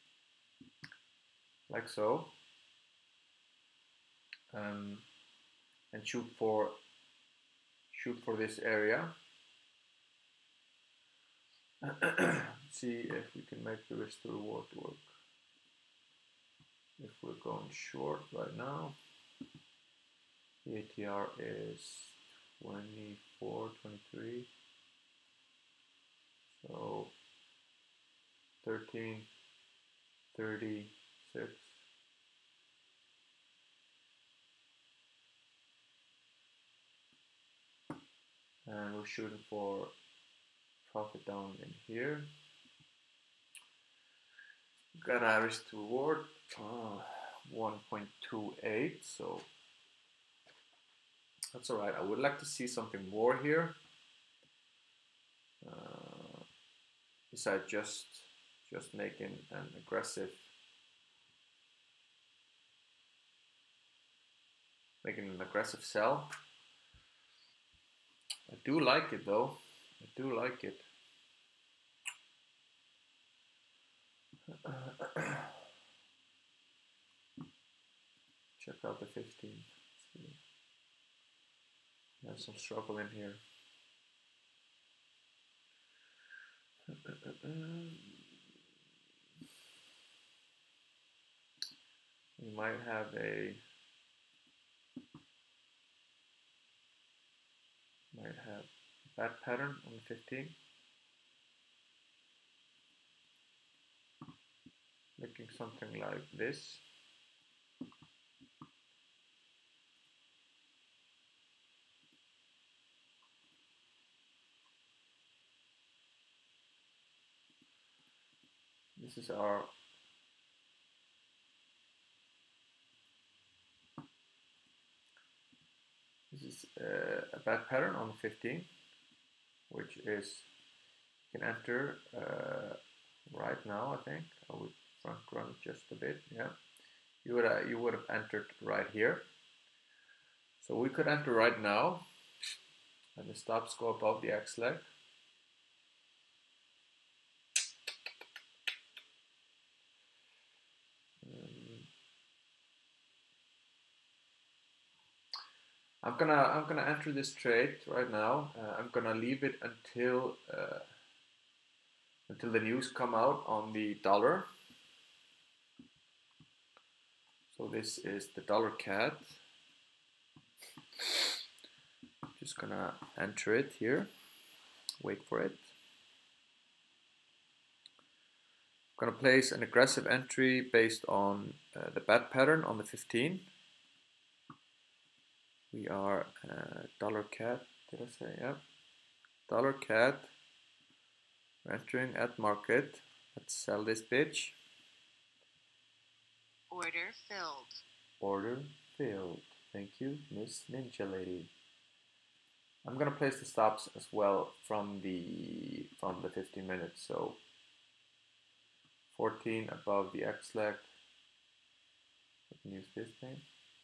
like so, um, and shoot for shoot for this area. See if we can make the risk to reward work. If we're going short right now, the A T R is twenty-four, twenty-three, so thirteen, thirty-six. And we're shooting for profit down in here. Got a risk to reward uh, one point two eight, so that's all right. I would like to see something more here. Uh, besides just just making an aggressive making an aggressive sell. I do like it though. I do like it. Check out the fifteen. There's some struggle in here. We might have a might have a bad pattern on the fifteen. Looking something like this. This is our this is uh, a bad pattern on the fifteen, which is you can enter uh, right now. I think I would front run just a bit. Yeah, you would uh, you would have entered right here. So we could enter right now, and the stops go above the X leg. I'm gonna I'm gonna enter this trade right now. Uh, I'm gonna leave it until uh, until the news come out on the dollar. So this is the dollar C A D. Just gonna enter it here. Wait for it. I'm gonna place an aggressive entry based on uh, the bad pattern on the fifteen. We are uh, dollar C A D, did I say? Yeah. Dollar C A D. We're entering at market. Let's sell this bitch. Order filled. Order filled. Thank you, Miss Ninja Lady. I'm gonna place the stops as well from the from the fifteen minutes. So fourteen above the X leg. I can use this thing.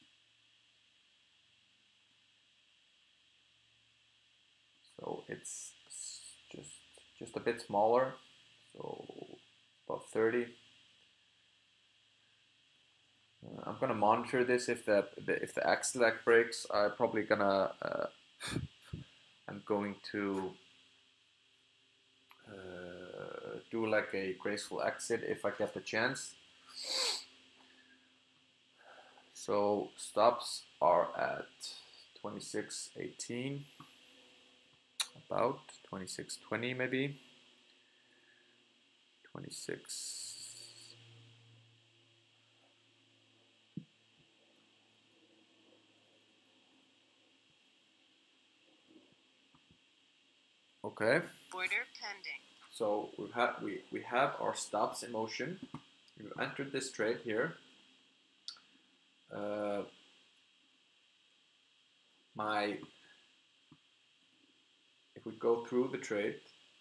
So it's just just a bit smaller, so about thirty. Uh, I'm gonna monitor this. If the, the if the X leg breaks, I'm probably gonna uh, I'm going to uh, do like a graceful exit if I get the chance. So stops are at twenty-six eighteen. About twenty-six twenty maybe. twenty-six. Okay. Order pending. So we've had we we have our stops in motion. We've entered this trade here. Uh, my if we go through the trade,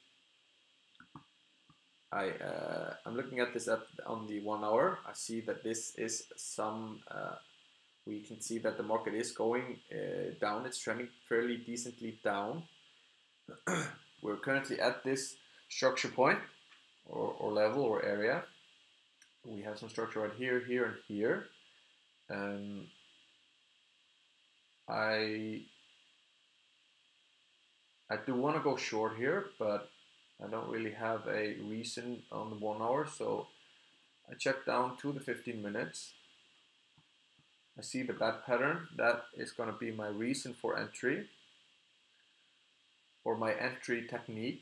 I uh, I'm looking at this at on the one hour. I see that this is some. Uh, we can see that the market is going uh, down. It's trending fairly decently down. We're currently at this structure point or, or level or area. We have some structure right here, here, and here. Um, I I do want to go short here, but I don't really have a reason on the one hour, so I check down to the fifteen minutes. I see the bad pattern. That is going to be my reason for entry, or my entry technique.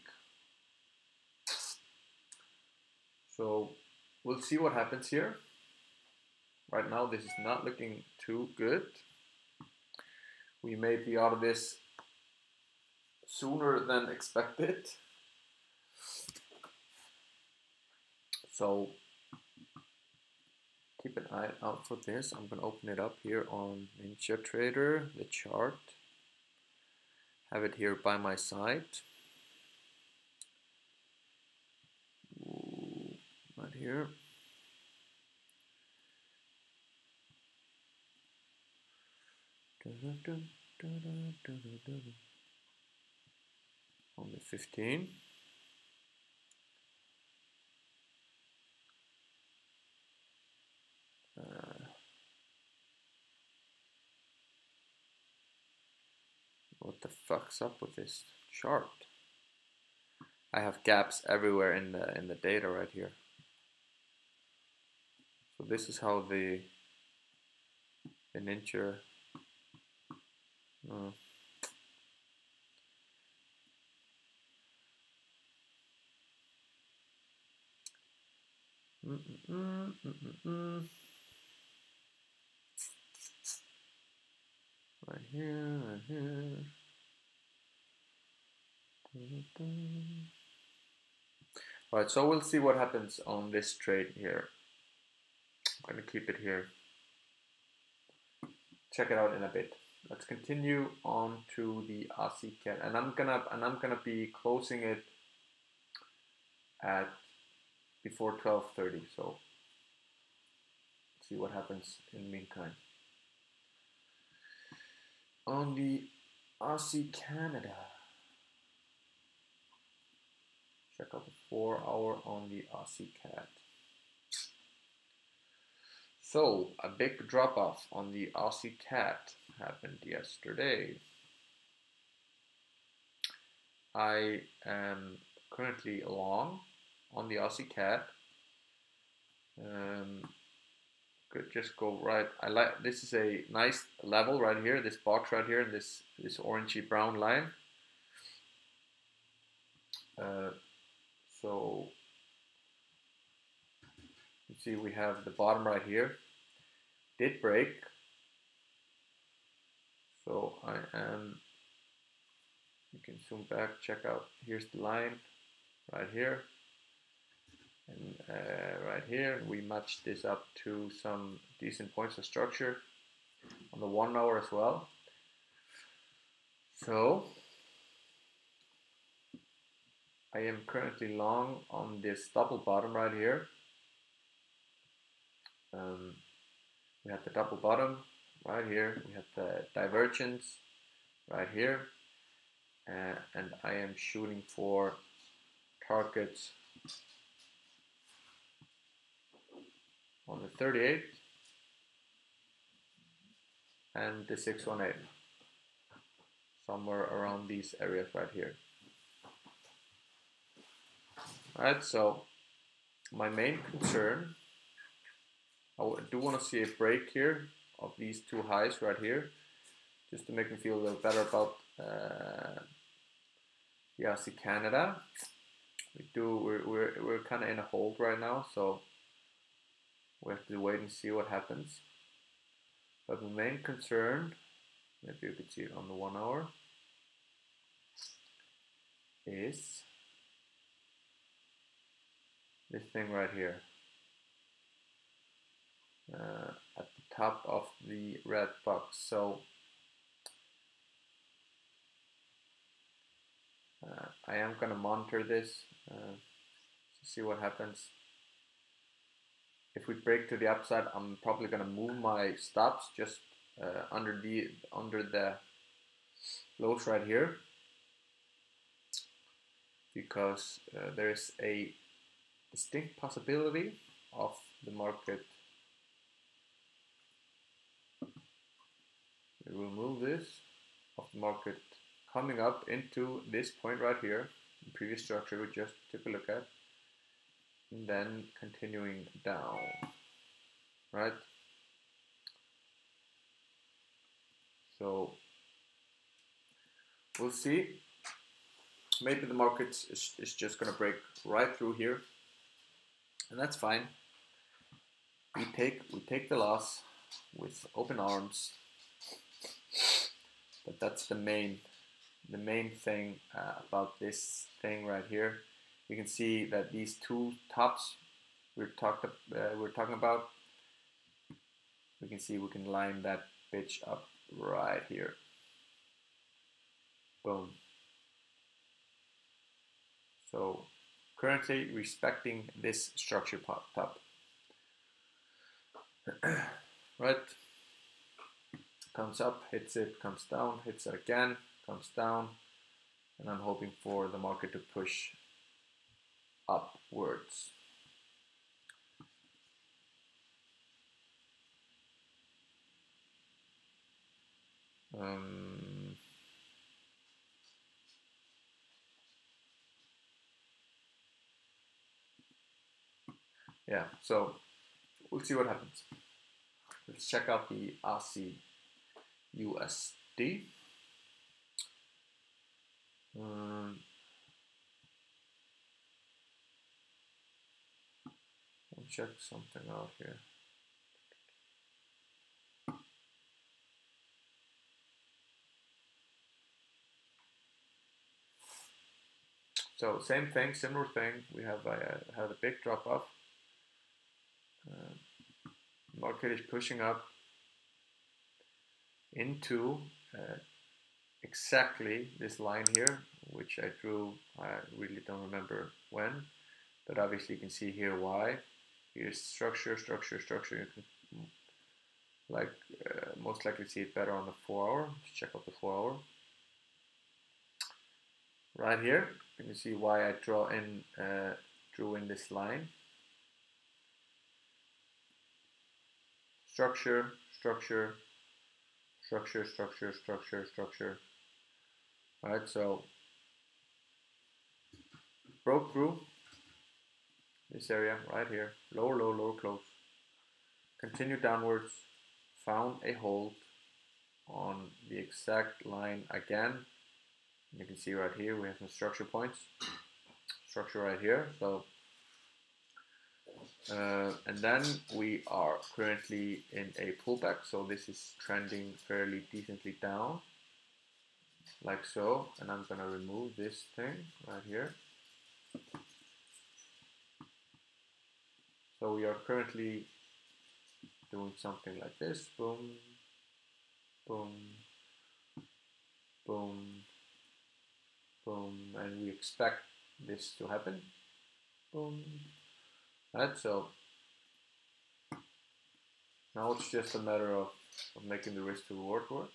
So we'll see what happens here. Right now this is not looking too good. We may be out of this sooner than expected. So keep an eye out for this. I'm going to open it up here on Ninja Trader, the chart. Have it here by my side. right here. On the fifteen. Uh, what the fuck's up with this chart? I have gaps everywhere in the in the data right here. So this is how the the ninja uh, mm -mm -mm, mm -mm. Right here, right here. Alright, so we'll see what happens on this trade here. I'm gonna keep it here. Check it out in a bit. Let's continue on to the Aussie cat, and I'm gonna and I'm gonna be closing it at before twelve thirty. So see what happens in the meantime. On the Aussie Canada, check out the four hour on the Aussie cat. So a big drop off on the Aussie cat happened yesterday. I am currently long on the Aussie cat. Um, could just go right. I like this is a nice level right here. This box right here, and this this orangey brown line. Uh, so you see we have the bottom right here. Did break. So I am. You can zoom back. Check out. Here's the line right here. And uh, right here, we match this up to some decent points of structure on the one hour as well. So I am currently long on this double bottom right here. Um, we have the double bottom right here. We have the divergence right here, uh, and I am shooting for targets on the thirty-eight and the six one eight, somewhere around these areas right here. Alright, so my main concern, I do want to see a break here of these two highs right here, just to make me feel a little better about uh, the Aussie Canada. We do we're we're we're kind of in a hold right now, so we have to wait and see what happens. But the main concern, maybe you could see it on the one hour, is this thing right here, uh, at the top of the red box. So uh, I am gonna monitor this uh, to see what happens. If we break to the upside, I'm probably gonna move my stops just uh, under the under the lows right here, because uh, there is a distinct possibility of the market. We will move this of the market coming up into this point right here, the previous structure we just took a look at, and then continuing down, right? So we'll see. Maybe the market is, is just going to break right through here, and that's fine. We take we take the loss with open arms, but that's the main the main thing uh, about this thing right here. You can see that these two tops we're talked uh, we're talking about. We can see we can line that bitch up right here. Boom. So currently respecting this structure top. Right? Comes up, hits it, comes down, hits it again, comes down, and I'm hoping for the market to push upwards. Um, yeah, so we'll see what happens. Let's check out the Aussie U S D. Um, I'll check something out here. So same thing, similar thing. We have a, have a big drop off. Uh, market is pushing up into uh, exactly this line here, which I drew. I really don't remember when, but obviously you can see here why. Here's structure, structure, structure. You can like uh, most likely see it better on the four hour. Let's check out the four hour. Right here, you can see why I draw in, uh, drew in this line. Structure, structure, structure, structure, structure, structure. All right, so broke through this area right here, lower, low, lower, close. Continue downwards, found a hold on the exact line again. You can see right here we have some structure points, structure right here. So, uh, and then we are currently in a pullback. So this is trending fairly decently down, like so. And I'm gonna remove this thing right here. So we are currently doing something like this, boom, boom, boom, boom, and we expect this to happen, boom. Right, so now it's just a matter of, of making the risk to reward work,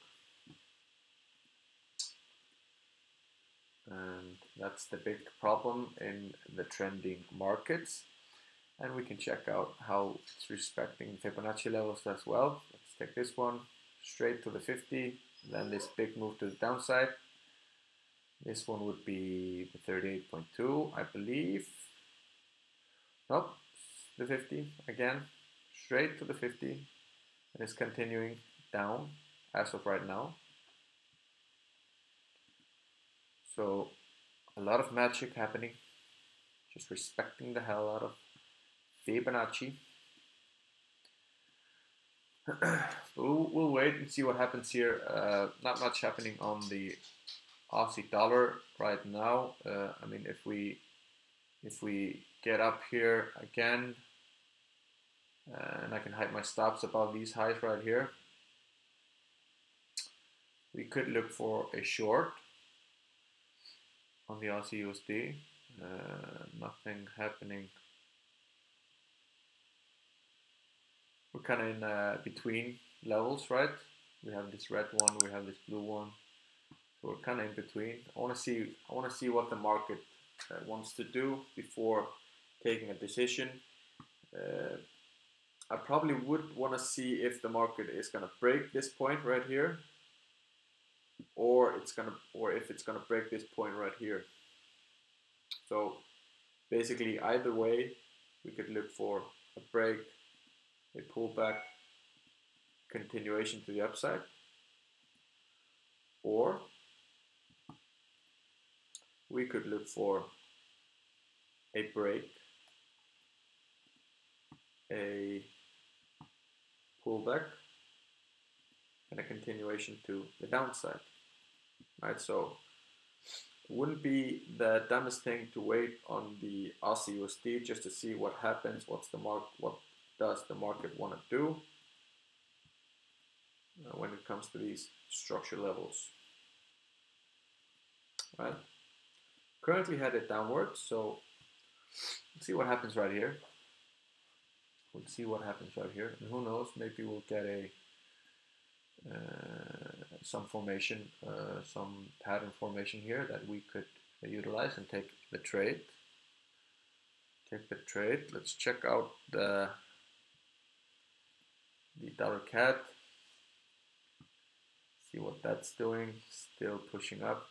and that's the big problem in the trending markets. And we can check out how it's respecting Fibonacci levels as well. Let's take this one straight to the fifty, then this big move to the downside. This one would be the thirty-eight point two, I believe. Nope, the fifty again, straight to the fifty, and it's continuing down as of right now. So a lot of magic happening, just respecting the hell out of Fibonacci. we'll, we'll wait and see what happens here. Uh, not much happening on the Aussie dollar right now. Uh, I mean, if we if we get up here again, uh, and I can hide my stops above these highs right here, we could look for a short on the Aussie U S D. Uh, nothing happening. We're kind of in uh, between levels, right? We have this red one, we have this blue one, so we're kind of in between. I want to see, I want to see what the market uh, wants to do before taking a decision. Uh, I probably would want to see if the market is going to break this point right here, or it's gonna, or if it's gonna break this point right here. So basically, either way, we could look for a break, a pullback, continuation to the upside, or we could look for a break, a pullback, and a continuation to the downside. Right, so it wouldn't be the dumbest thing to wait on the Aussie U S D just to see what happens. What's the mark? What does the market want to do uh, when it comes to these structure levels? Right. Currently headed downwards, so Let's see what happens right here. We'll see what happens right here, and who knows, maybe we'll get a uh, some formation, uh, some pattern formation here that we could utilize and take the trade. Take the trade. Let's check out the the dollar C A D. See what that's doing. Still pushing up.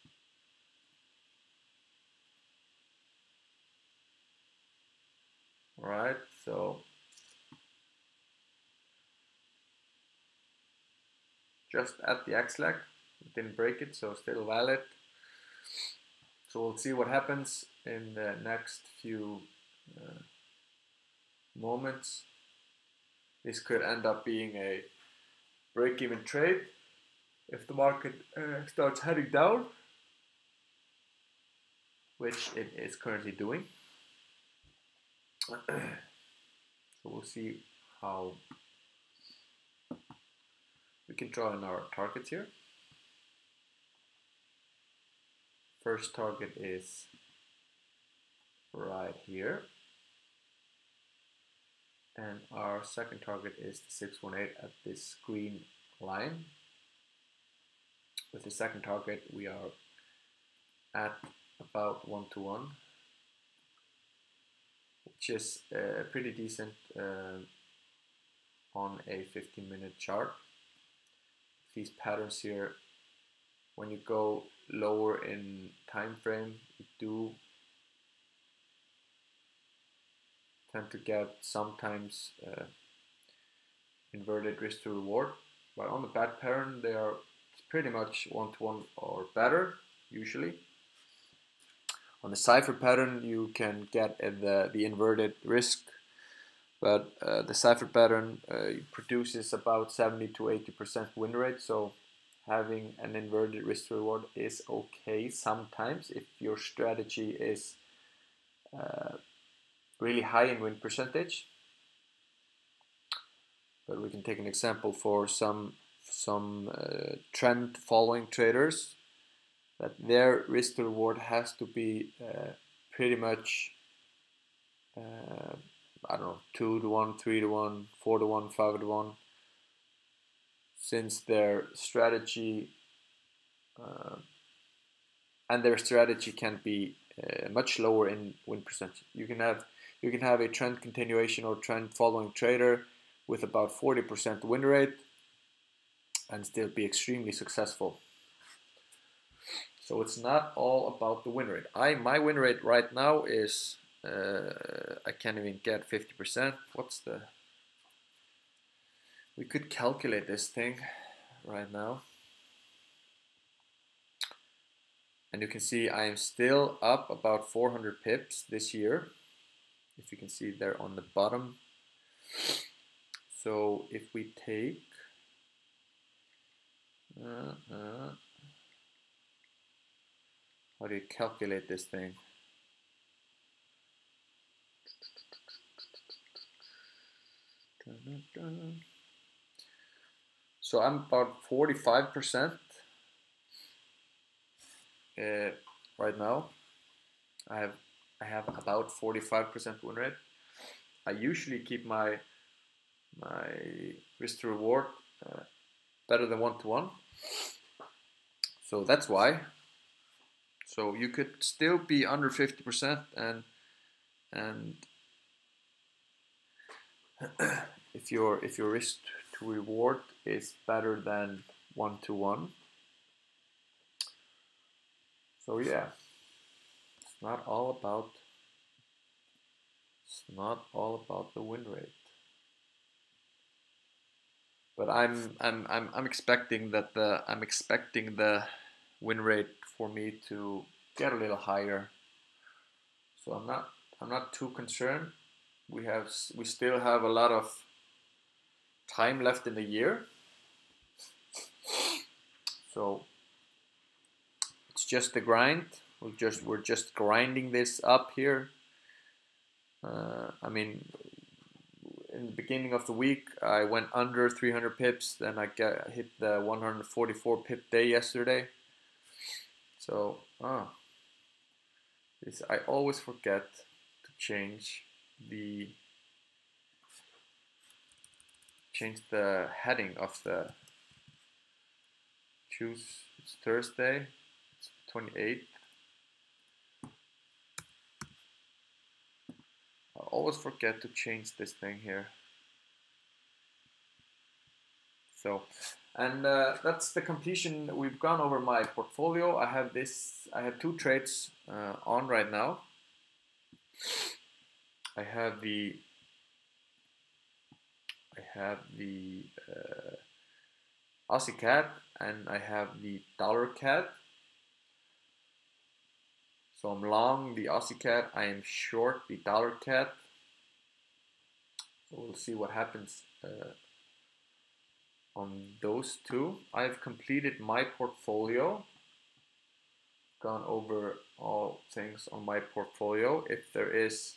All right, so just at the X leg, didn't break it, so still valid. So we'll see what happens in the next few uh, moments. This could end up being a break-even trade if the market uh, starts heading down, which it is currently doing. So we'll see how we can draw in our targets here. First target is right here, and our second target is the six one eight at this green line. With the second target, we are at about one to one, which is uh, pretty decent uh, on a fifteen minute chart. These patterns here, when you go lower in time frame, you do tend to get sometimes uh, inverted risk to reward, but on the bad pattern they are pretty much one to one or better usually. On the cipher pattern you can get uh, the, the inverted risk, but uh, the cipher pattern uh, produces about seventy to eighty percent win rate, so having an inverted risk to reward is okay sometimes if your strategy is uh, really high in win percentage. But we can take an example for some some uh, trend following traders, that their risk to reward has to be uh, pretty much uh, I don't know, two to one, three to one, four to one, five to one, since their strategy uh, and their strategy can be uh, much lower in win percentage. You can have you can have a trend continuation or trend following trader with about forty percent win rate and still be extremely successful. So it's not all about the win rate. I my win rate right now is uh, I can't even get fifty percent. What's the? We could calculate this thing right now. And you can see I am still up about four hundred pips this year, if you can see there on the bottom. So if we take uh, uh, how do you calculate this thing? So I'm about forty-five percent uh, right now. I have I have about forty-five percent win rate. I usually keep my my risk to reward uh, better than one to one. So that's why. So you could still be under fifty percent and and if your if your risk to reward is better than one to one. So yeah, it's not all about it's not all about the win rate. But I'm I'm I'm I'm expecting that the I'm expecting the win rate for me to get a little higher. So I'm not I'm not too concerned. We have we still have a lot of time left in the year. So it's just the grind. We're just we're just grinding this up here. Uh, I mean, in the beginning of the week, I went under three hundred pips. Then I got hit the one hundred forty-four pip day yesterday. So, oh, this I always forget change the change the heading of the choose. It's Thursday, it's twenty-eighth. I always forget to change this thing here. So, and uh, that's the completion. We've gone over my portfolio. I have this. I have two trades uh, on right now. I have the. I have the uh, Aussie cat, and I have the dollar cat. So I'm long the Aussie cat. I am short the dollar cat. So we'll see what happens uh, on those two. I've completed my portfolio. Gone over all things on my portfolio. If there is,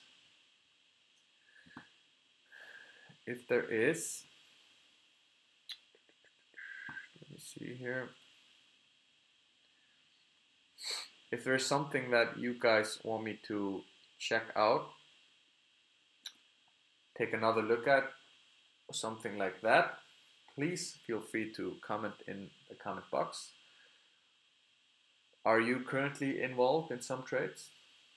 if there is, let me see here. If there's something that you guys want me to check out, take another look at, or something like that, please feel free to comment in the comment box. Are you currently involved in some trades?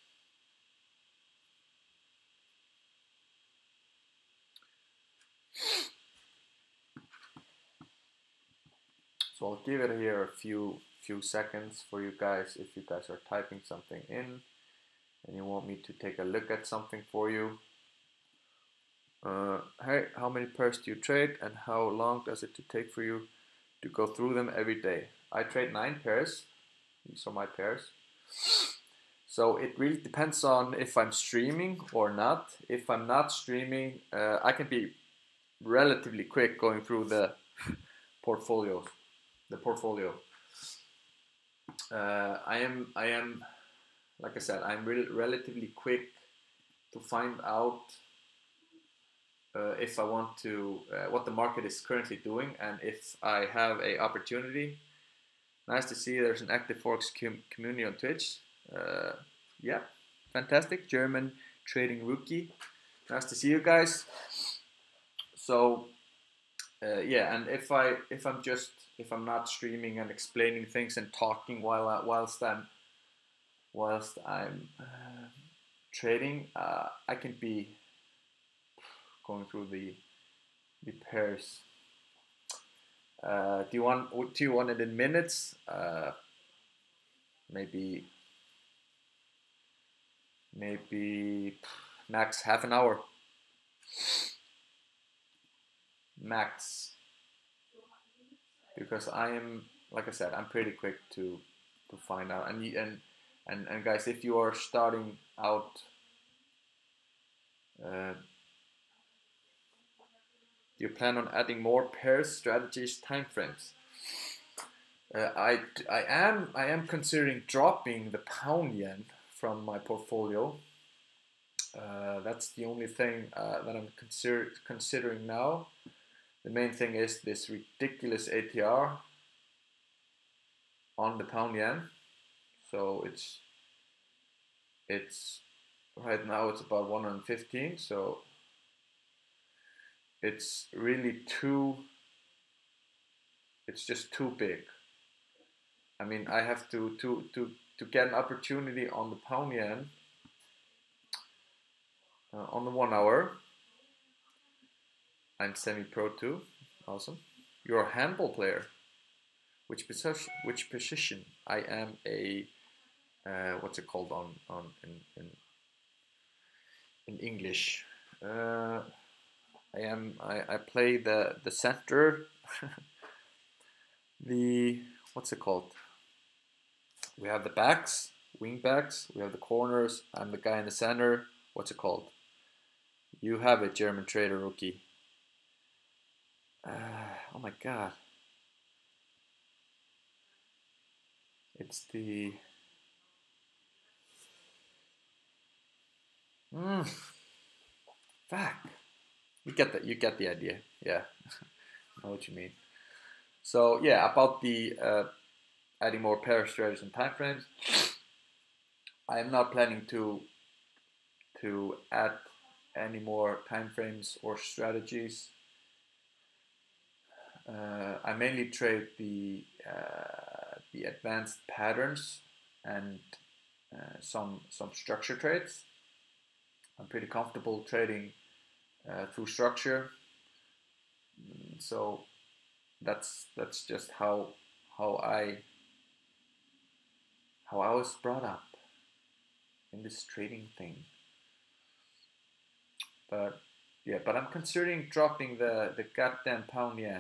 So I'll give it here a few few seconds for you guys if you guys are typing something in and you want me to take a look at something for you. Uh, hey, how many pairs do you trade and how long does it take for you to go through them every day? I trade nine pairs. These are my pairs. So it really depends on if I'm streaming or not. If I'm not streaming, uh, I can be relatively quick going through the portfolios. The portfolio. Uh, I am, I am, like I said, I'm re relatively quick to find out uh, if I want to, uh, what the market is currently doing, and if I have a opportunity. Nice to see there's an active Forex com community on Twitch. Uh, yeah, fantastic. German trading rookie. Nice to see you guys. So uh, yeah, and if I if I'm just if I'm not streaming and explaining things and talking while I, whilst I'm whilst I'm uh, trading, uh, I can be going through the the pairs. Uh, do you want do you want it in minutes? Uh, maybe maybe max half an hour. Max. Because I am, like I said, I'm pretty quick to to find out. And and and and guys, if you are starting out, uh, do you plan on adding more pairs, strategies, timeframes? Uh, I I am I am considering dropping the pound yen from my portfolio. Uh, that's the only thing uh, that I'm consider considering now. The main thing is this ridiculous A T R on the pound yen. So it's it's right now it's about one hundred fifteen. So it's really too. It's just too big. I mean, I have to to to to get an opportunity on the pound yen uh, on the one hour. I'm semi-pro too. Awesome. You're a handball player. Which position? Which position? I am a uh, what's it called on on in in, in English? Uh, I am. I, I play the the center. the what's it called? We have the backs, wing backs. We have the corners. I'm the guy in the center. What's it called? You have a German trader rookie. Uh, oh my god. It's the mm, fuck. You get that? You get the idea? Yeah, I know what you mean. So yeah, about the uh, adding more pair strategies and timeframes. I am not planning to to add any more time frames or strategies. Uh, I mainly trade the uh, the advanced patterns and uh, some some structure trades. I'm pretty comfortable trading uh, through structure, so that's that's just how how I how I was brought up in this trading thing. But yeah, but I'm considering dropping the the goddamn pound yen.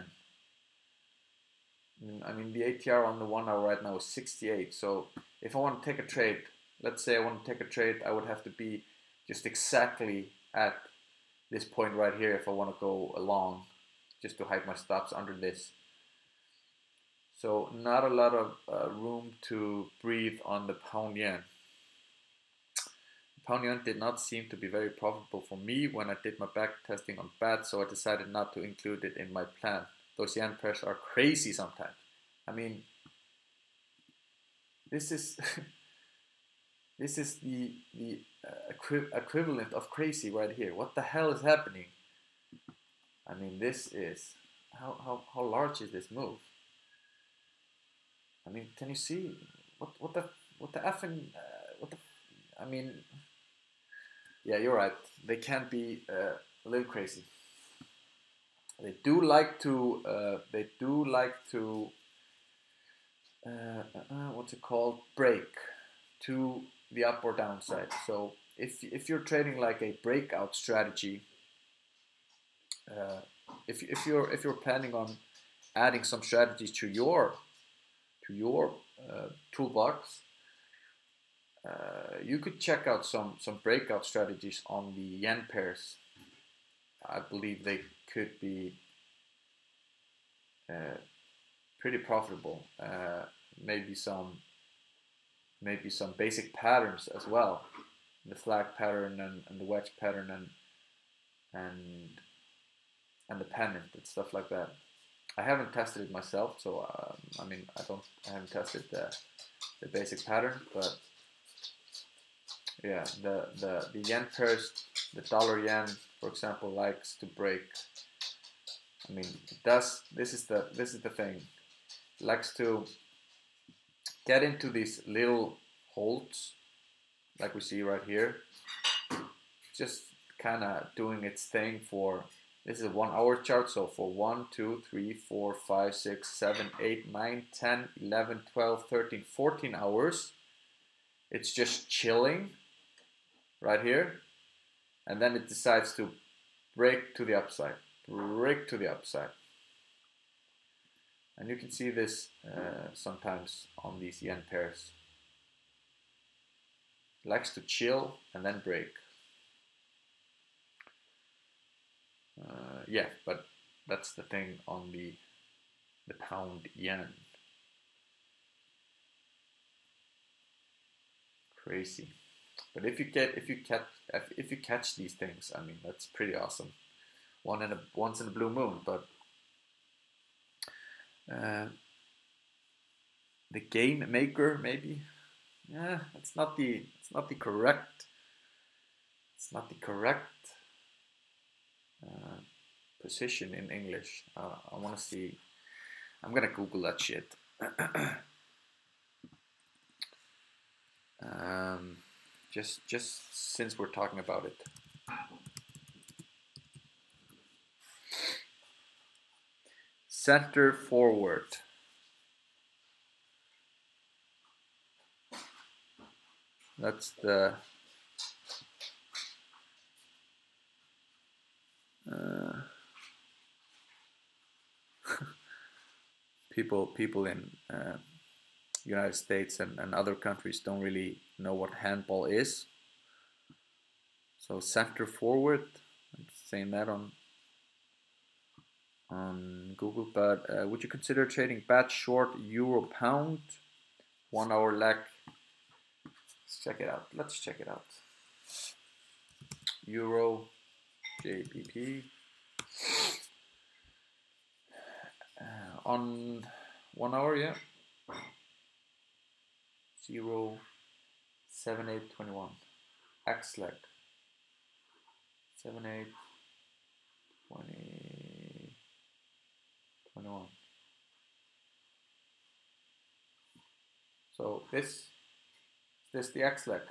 I mean, the A T R on the one hour right now is sixty-eight. So if I want to take a trade, let's say I want to take a trade, I would have to be just exactly at this point right here if I want to go along, just to hide my stops under this. So not a lot of uh, room to breathe on the pound yen. Pound yen did not seem to be very profitable for me when I did my back testing on B A T, so I decided not to include it in my plan. Those yen pairs are crazy sometimes. I mean, this is this is the the uh, equi equivalent of crazy right here. What the hell is happening? I mean, this is how how how large is this move? I mean, can you see what what the what the effing uh, what the I mean? Yeah, you're right. They can be uh, a little crazy. They do like to. Uh, they do like to. Uh, uh, what's it called? Break to the up or down side. So if if you're trading like a breakout strategy, uh, if if you're if you're planning on adding some strategies to your to your uh, toolbox, uh, you could check out some some breakout strategies on the yen pairs. I believe they could be uh, pretty profitable. Uh, maybe some maybe some basic patterns as well, the flag pattern and, and the wedge pattern and and and the pennant and stuff like that. I haven't tested it myself, so um, I mean I don't I haven't tested the the basic pattern, but yeah, the the the yen pairs, the dollar yen, for example, likes to break. I mean, it does. This is the this is the thing. It likes to get into these little holds, like we see right here. Just kind of doing its thing for. This is a one-hour chart, so for one, two, three, four, five, six, seven, eight, nine, ten, eleven, twelve, thirteen, fourteen hours. It's just chilling right here, and then it decides to break to the upside, break to the upside. And you can see this uh, sometimes on these yen pairs. It likes to chill and then break. Uh, yeah, but that's the thing on the the pound yen. Crazy. But if you get if you catch if you catch these things, I mean that's pretty awesome. One in a once in a blue moon, but uh, the game maker maybe. Yeah, it's not the it's not the correct. It's not the correct uh, position in English. Uh, I want to see. I'm gonna Google that shit. um, just just since we're talking about it. Center forward. That's the uh, people people in uh, United States and, and other countries don't really know what handball is. So center forward, I'm saying that on on Google. But uh, would you consider trading bat short euro pound one hour lag? Let's check it out. Let's check it out. Euro J B P uh, on one hour, yeah. Zero seven eight twenty one X leg. seven, eight, twenty, twenty-one. So this, this the X leg.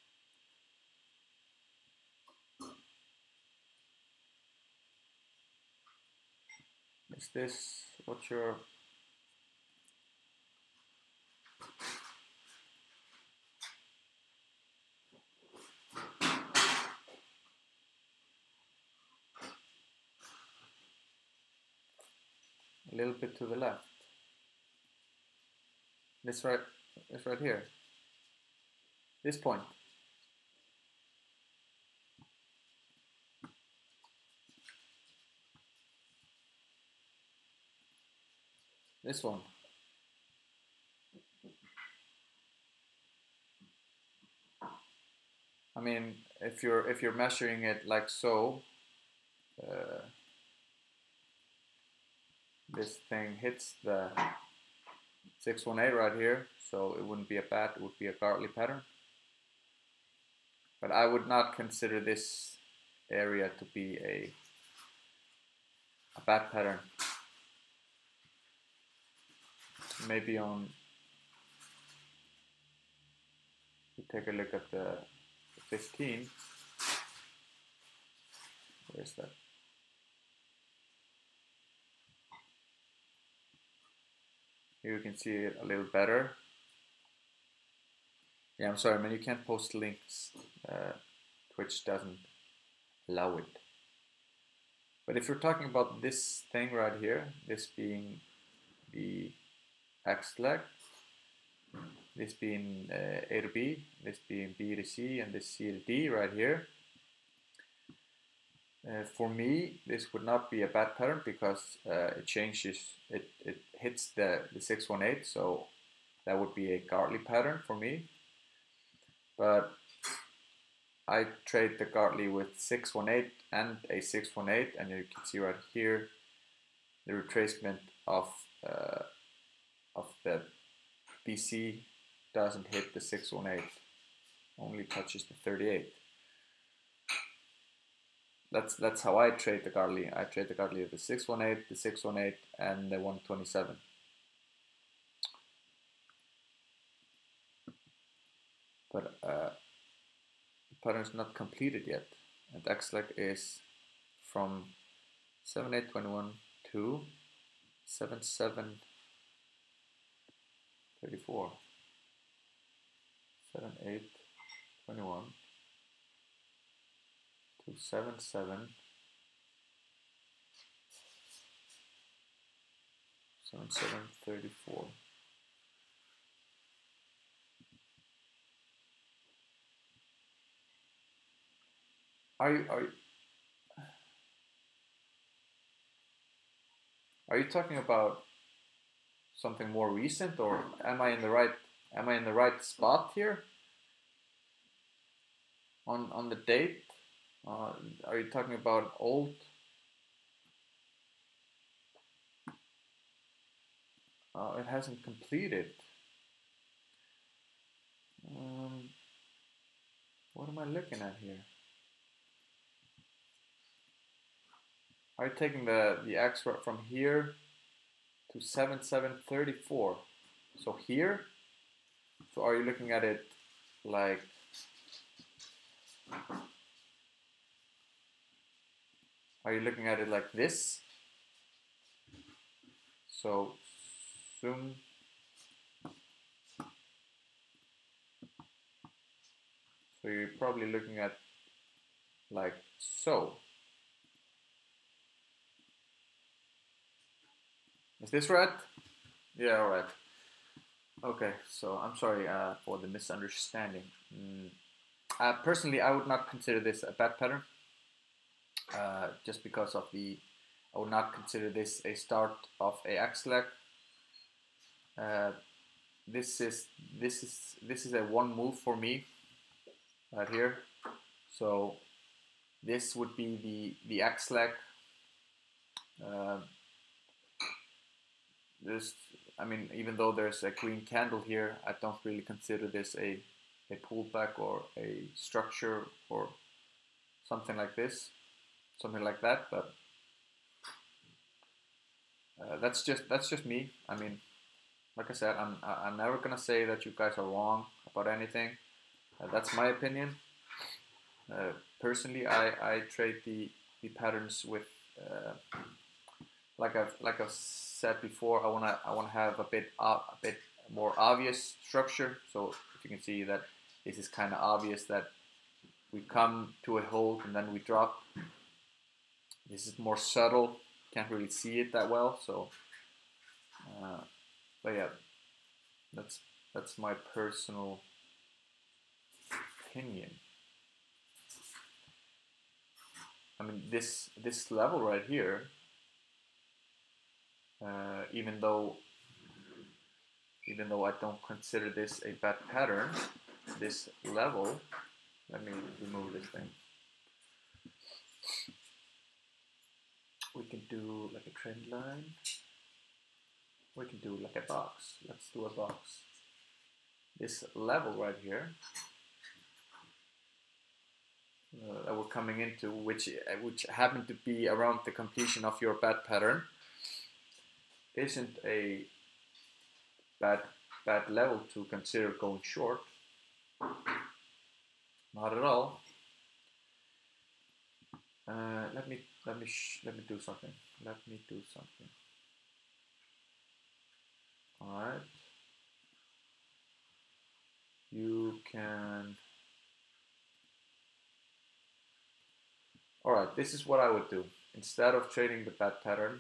Is this what you're a little bit to the left? This right, this right here. This point. This one. I mean, if you're if you're measuring it like so, uh, this thing hits the six one eight right here, so it wouldn't be a bat, it would be a Gartley pattern. But I would not consider this area to be a a bat pattern. Maybe on, we take a look at the fifteen. Where is that? Here you can see it a little better. Yeah, I'm sorry, man, you can't post links. Uh, Twitch doesn't allow it. But if you're talking about this thing right here, this being the X leg, this being uh, A to B, this being B to C, and this C to D right here, uh, for me, this would not be a bad pattern because uh, it changes, it, it hits the, the six one eight, so that would be a Gartley pattern for me. But I trade the Gartley with six one eight and a six one eight, and you can see right here the retracement of uh, of the B C doesn't hit the six one eight, only touches the thirty-eight. That's that's how I trade the Gartley. I trade the Gartley with the six one eight, the six one eight, and the one twenty-seven. But uh, the pattern is not completed yet, and X leg is from seven eight twenty-one to seven seven thirty-four. seven eight twenty-one to seven seven seven seven thirty-four. Are you are you are you talking about something more recent, or am I in the right am I in the right spot here on on the date? Uh, are you talking about old? Uh, it hasn't completed. Um, what am I looking at here? Are you taking the the X from here to seven seven thirty-four? So here. So are you looking at it like? Are you looking at it like this? So zoom. So you're probably looking at like so. Is this right? Yeah, all right. Okay, so I'm sorry uh, for the misunderstanding. Mm. Uh, personally, I would not consider this a bad pattern. Uh, just because of the, I would not consider this a start of a X leg. Uh, this is this is this is a one move for me right here. So this would be the the X leg. Uh, this, I mean, even though there's a green candle here, I don't really consider this a a pullback or a structure or something like this, something like that. But uh, that's just that's just me. I mean, like I said, I'm I'm never gonna say that you guys are wrong about anything. Uh, that's my opinion. Uh, personally, I, I trade the the patterns with uh, like I've like I've said before. I wanna I wanna have a bit uh, a bit more obvious structure. So if you can see that this is kind of obvious that we come to a hold and then we drop. This is more subtle. Can't really see it that well. So, uh, but yeah, that's that's my personal opinion. I mean, this this level right here, uh, even though even though I don't consider this a bad pattern, this level. Let me remove this thing. We can do like a trend line. We can do like a box. Let's do a box. This level right here uh, that we're coming into, which which happened to be around the completion of your bad pattern, isn't a bad bad level to consider going short. Not at all. Uh, let me let me sh let me do something. Let me do something. All right. You can. All right. This is what I would do. Instead of trading the bad pattern,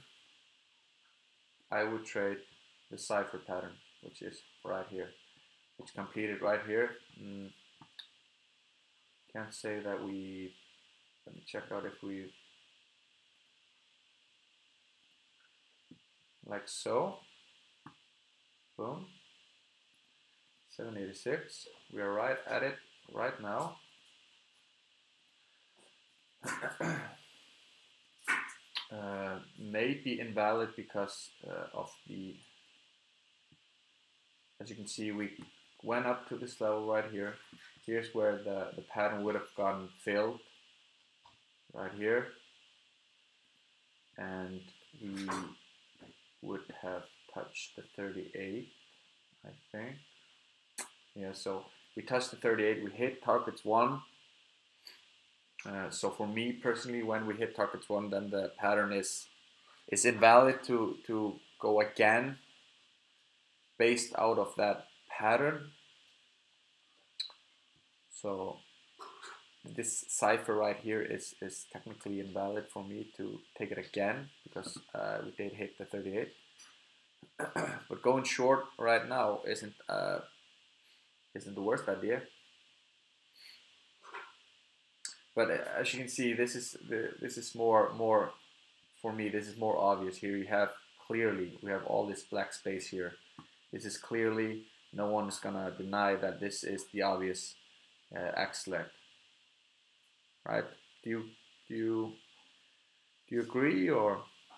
I would trade the cipher pattern, which is right here, which completed right here. Mm, can't say that we. Let me check out if we. Like so. Boom. seven eighty-six. We are right at it right now. uh, may be invalid because uh, of the, as you can see, we went up to this level right here. Here's where the, the pattern would have gotten filled, right here. And we would have touched the thirty-eight, I think. Yeah, so we touched the thirty-eight, we hit targets one. Uh, so for me personally, when we hit targets one, then the pattern is is invalid to, to go again based out of that pattern. So this cipher right here is, is technically invalid for me to take it again because uh, we did hit the thirty-eight. But going short right now isn't uh, isn't the worst idea. But as you can see, this is the this is more more for me. This is more obvious here. You have clearly we have all this black space here. This is clearly, no one is gonna deny that this is the obvious uh, X leg, right? Do you do you do you agree, or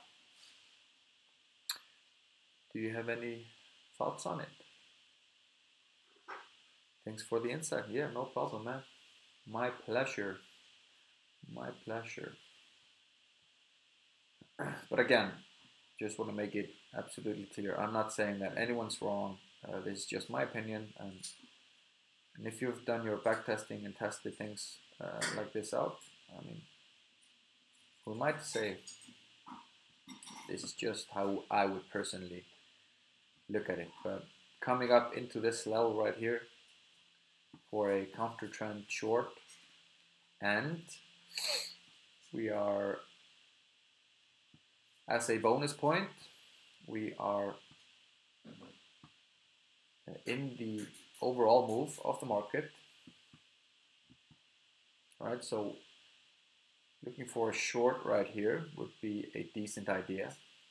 do you have any thoughts on it? Thanks for the insight. Yeah, no problem, man. My pleasure. My pleasure. But again, just want to make it absolutely clear. I'm not saying that anyone's wrong. Uh, this is just my opinion. And, and if you've done your back testing and tested things uh, like this out, I mean, we might say this is just how I would personally look at it. But coming up into this level right here for a counter trend short, and we are, as a bonus point, we are in the overall move of the market. All right, so looking for a short right here would be a decent idea.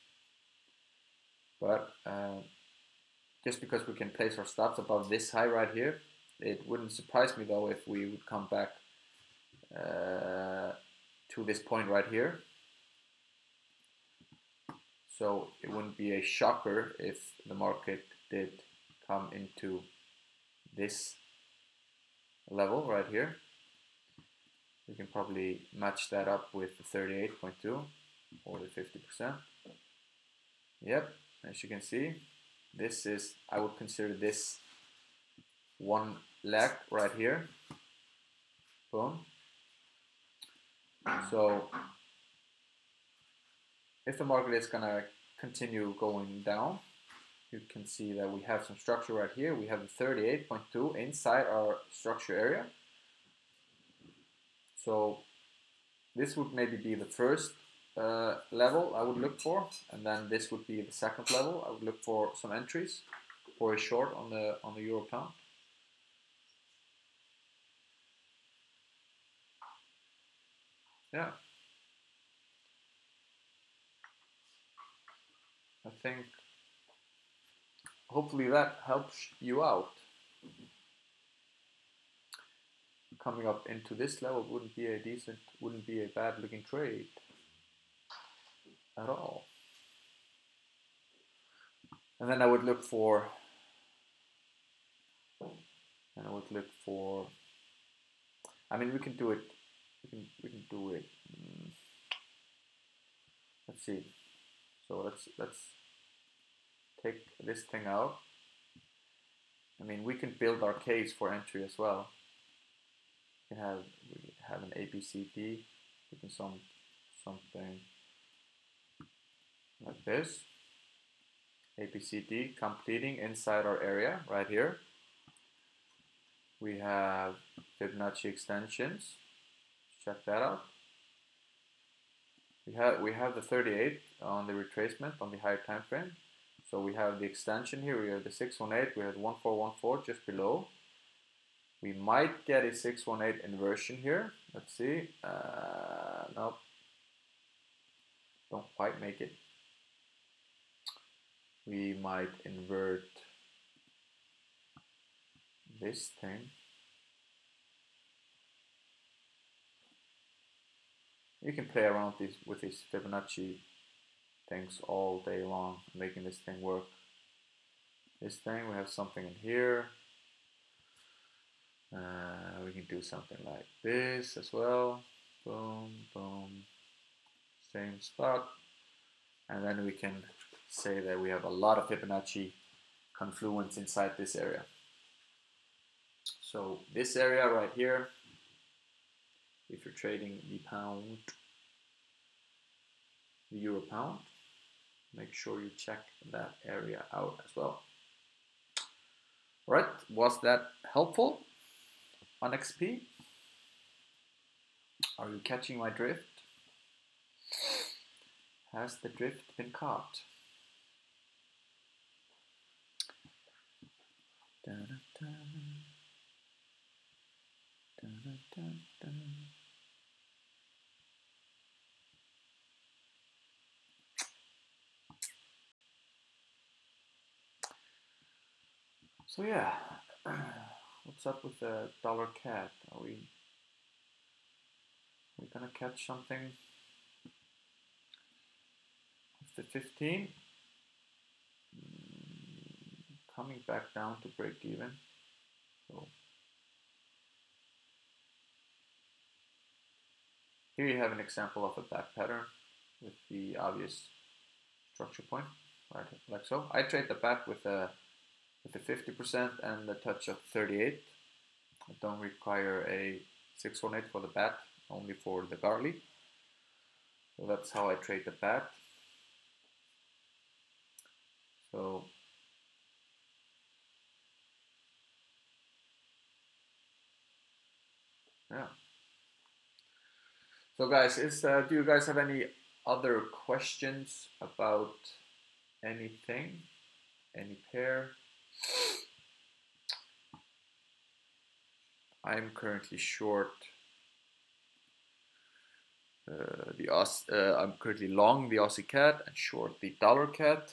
But uh, just because we can place our stops above this high right here, it wouldn't surprise me though if we would come back uh, to this point right here. So it wouldn't be a shocker if the market did come into this level right here. We can probably match that up with the thirty-eight point two or the fifty percent. Yep, as you can see, this is, I would consider this one leg right here. Boom. So if the market is gonna continue going down, you can see that we have some structure right here. We have the thirty-eight point two inside our structure area. So this would maybe be the first uh, level I would look for, and then this would be the second level. I would look for some entries for a short on the on the euro pound. Yeah, I think hopefully that helps you out. Coming up into this level wouldn't be a decent, wouldn't be a bad looking trade at all. And then I would look for, and I would look for, I mean, we can do it, we can, we can do it. Mm. Let's see. So let's, let's take this thing out. I mean, we can build our case for entry as well. We have, we have an A B C D, we can some, something like this. A B C D completing inside our area right here. We have Fibonacci extensions. Check that out. We have we have the thirty-eight on the retracement on the higher time frame. So we have the extension here. We have the six one eight. We have one four one four just below. We might get a six one eight inversion here. Let's see. Uh, nope. Don't quite make it. We might invert this thing. You can play around these, with these Fibonacci things all day long, making this thing work. This thing, we have something in here. Uh, we can do something like this as well. Boom, boom. Same spot. And then we can say that we have a lot of Fibonacci confluence inside this area. So this area right here, if you're trading the pound, the euro pound, make sure you check that area out as well. Right, was that helpful on X P? Are you catching my drift? Has the drift been caught? Da, da, da. Da, da, da, da. So yeah, what's up with the dollar cat? Are we, are we gonna catch something with the fifteen? Mm, coming back down to break even. So here you have an example of a back pattern with the obvious structure point, right? Like so. I trade the back with a with a fifty percent and a touch of thirty-eight. I don't require a six one eight for the bat, only for the barley. So that's how I trade the bat. So yeah. So guys, is uh, do you guys have any other questions about anything, any pair? I'm currently short uh, the Aus uh, I'm currently long the Aussie cat and short the dollar cat.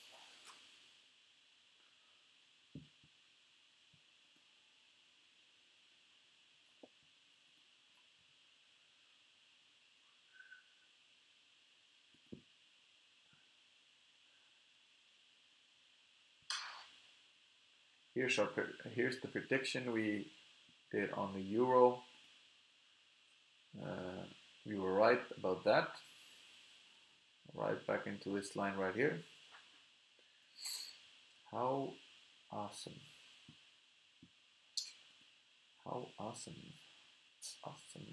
Here's our here's the prediction we did on the euro. right about that. Right back into this line right here. How awesome. How awesome. Awesome.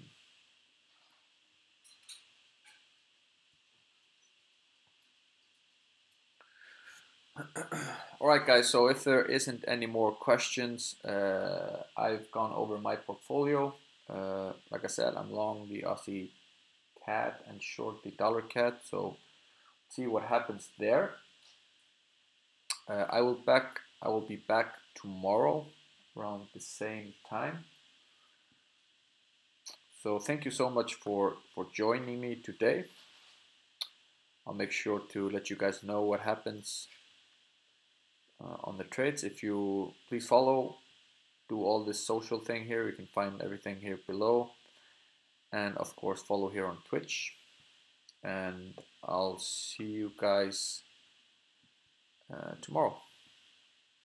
Alright guys, so if there isn't any more questions, uh, I've gone over my portfolio. Uh, like I said, I'm long the Aussie C A D and short the dollar C A D, so see what happens there. Uh, I will back. I will be back tomorrow around the same time. So thank you so much for for joining me today. I'll make sure to let you guys know what happens uh, on the trades. If you please follow, do all this social thing here. You can find everything here below, and of course follow here on Twitch. And I'll see you guys uh, tomorrow.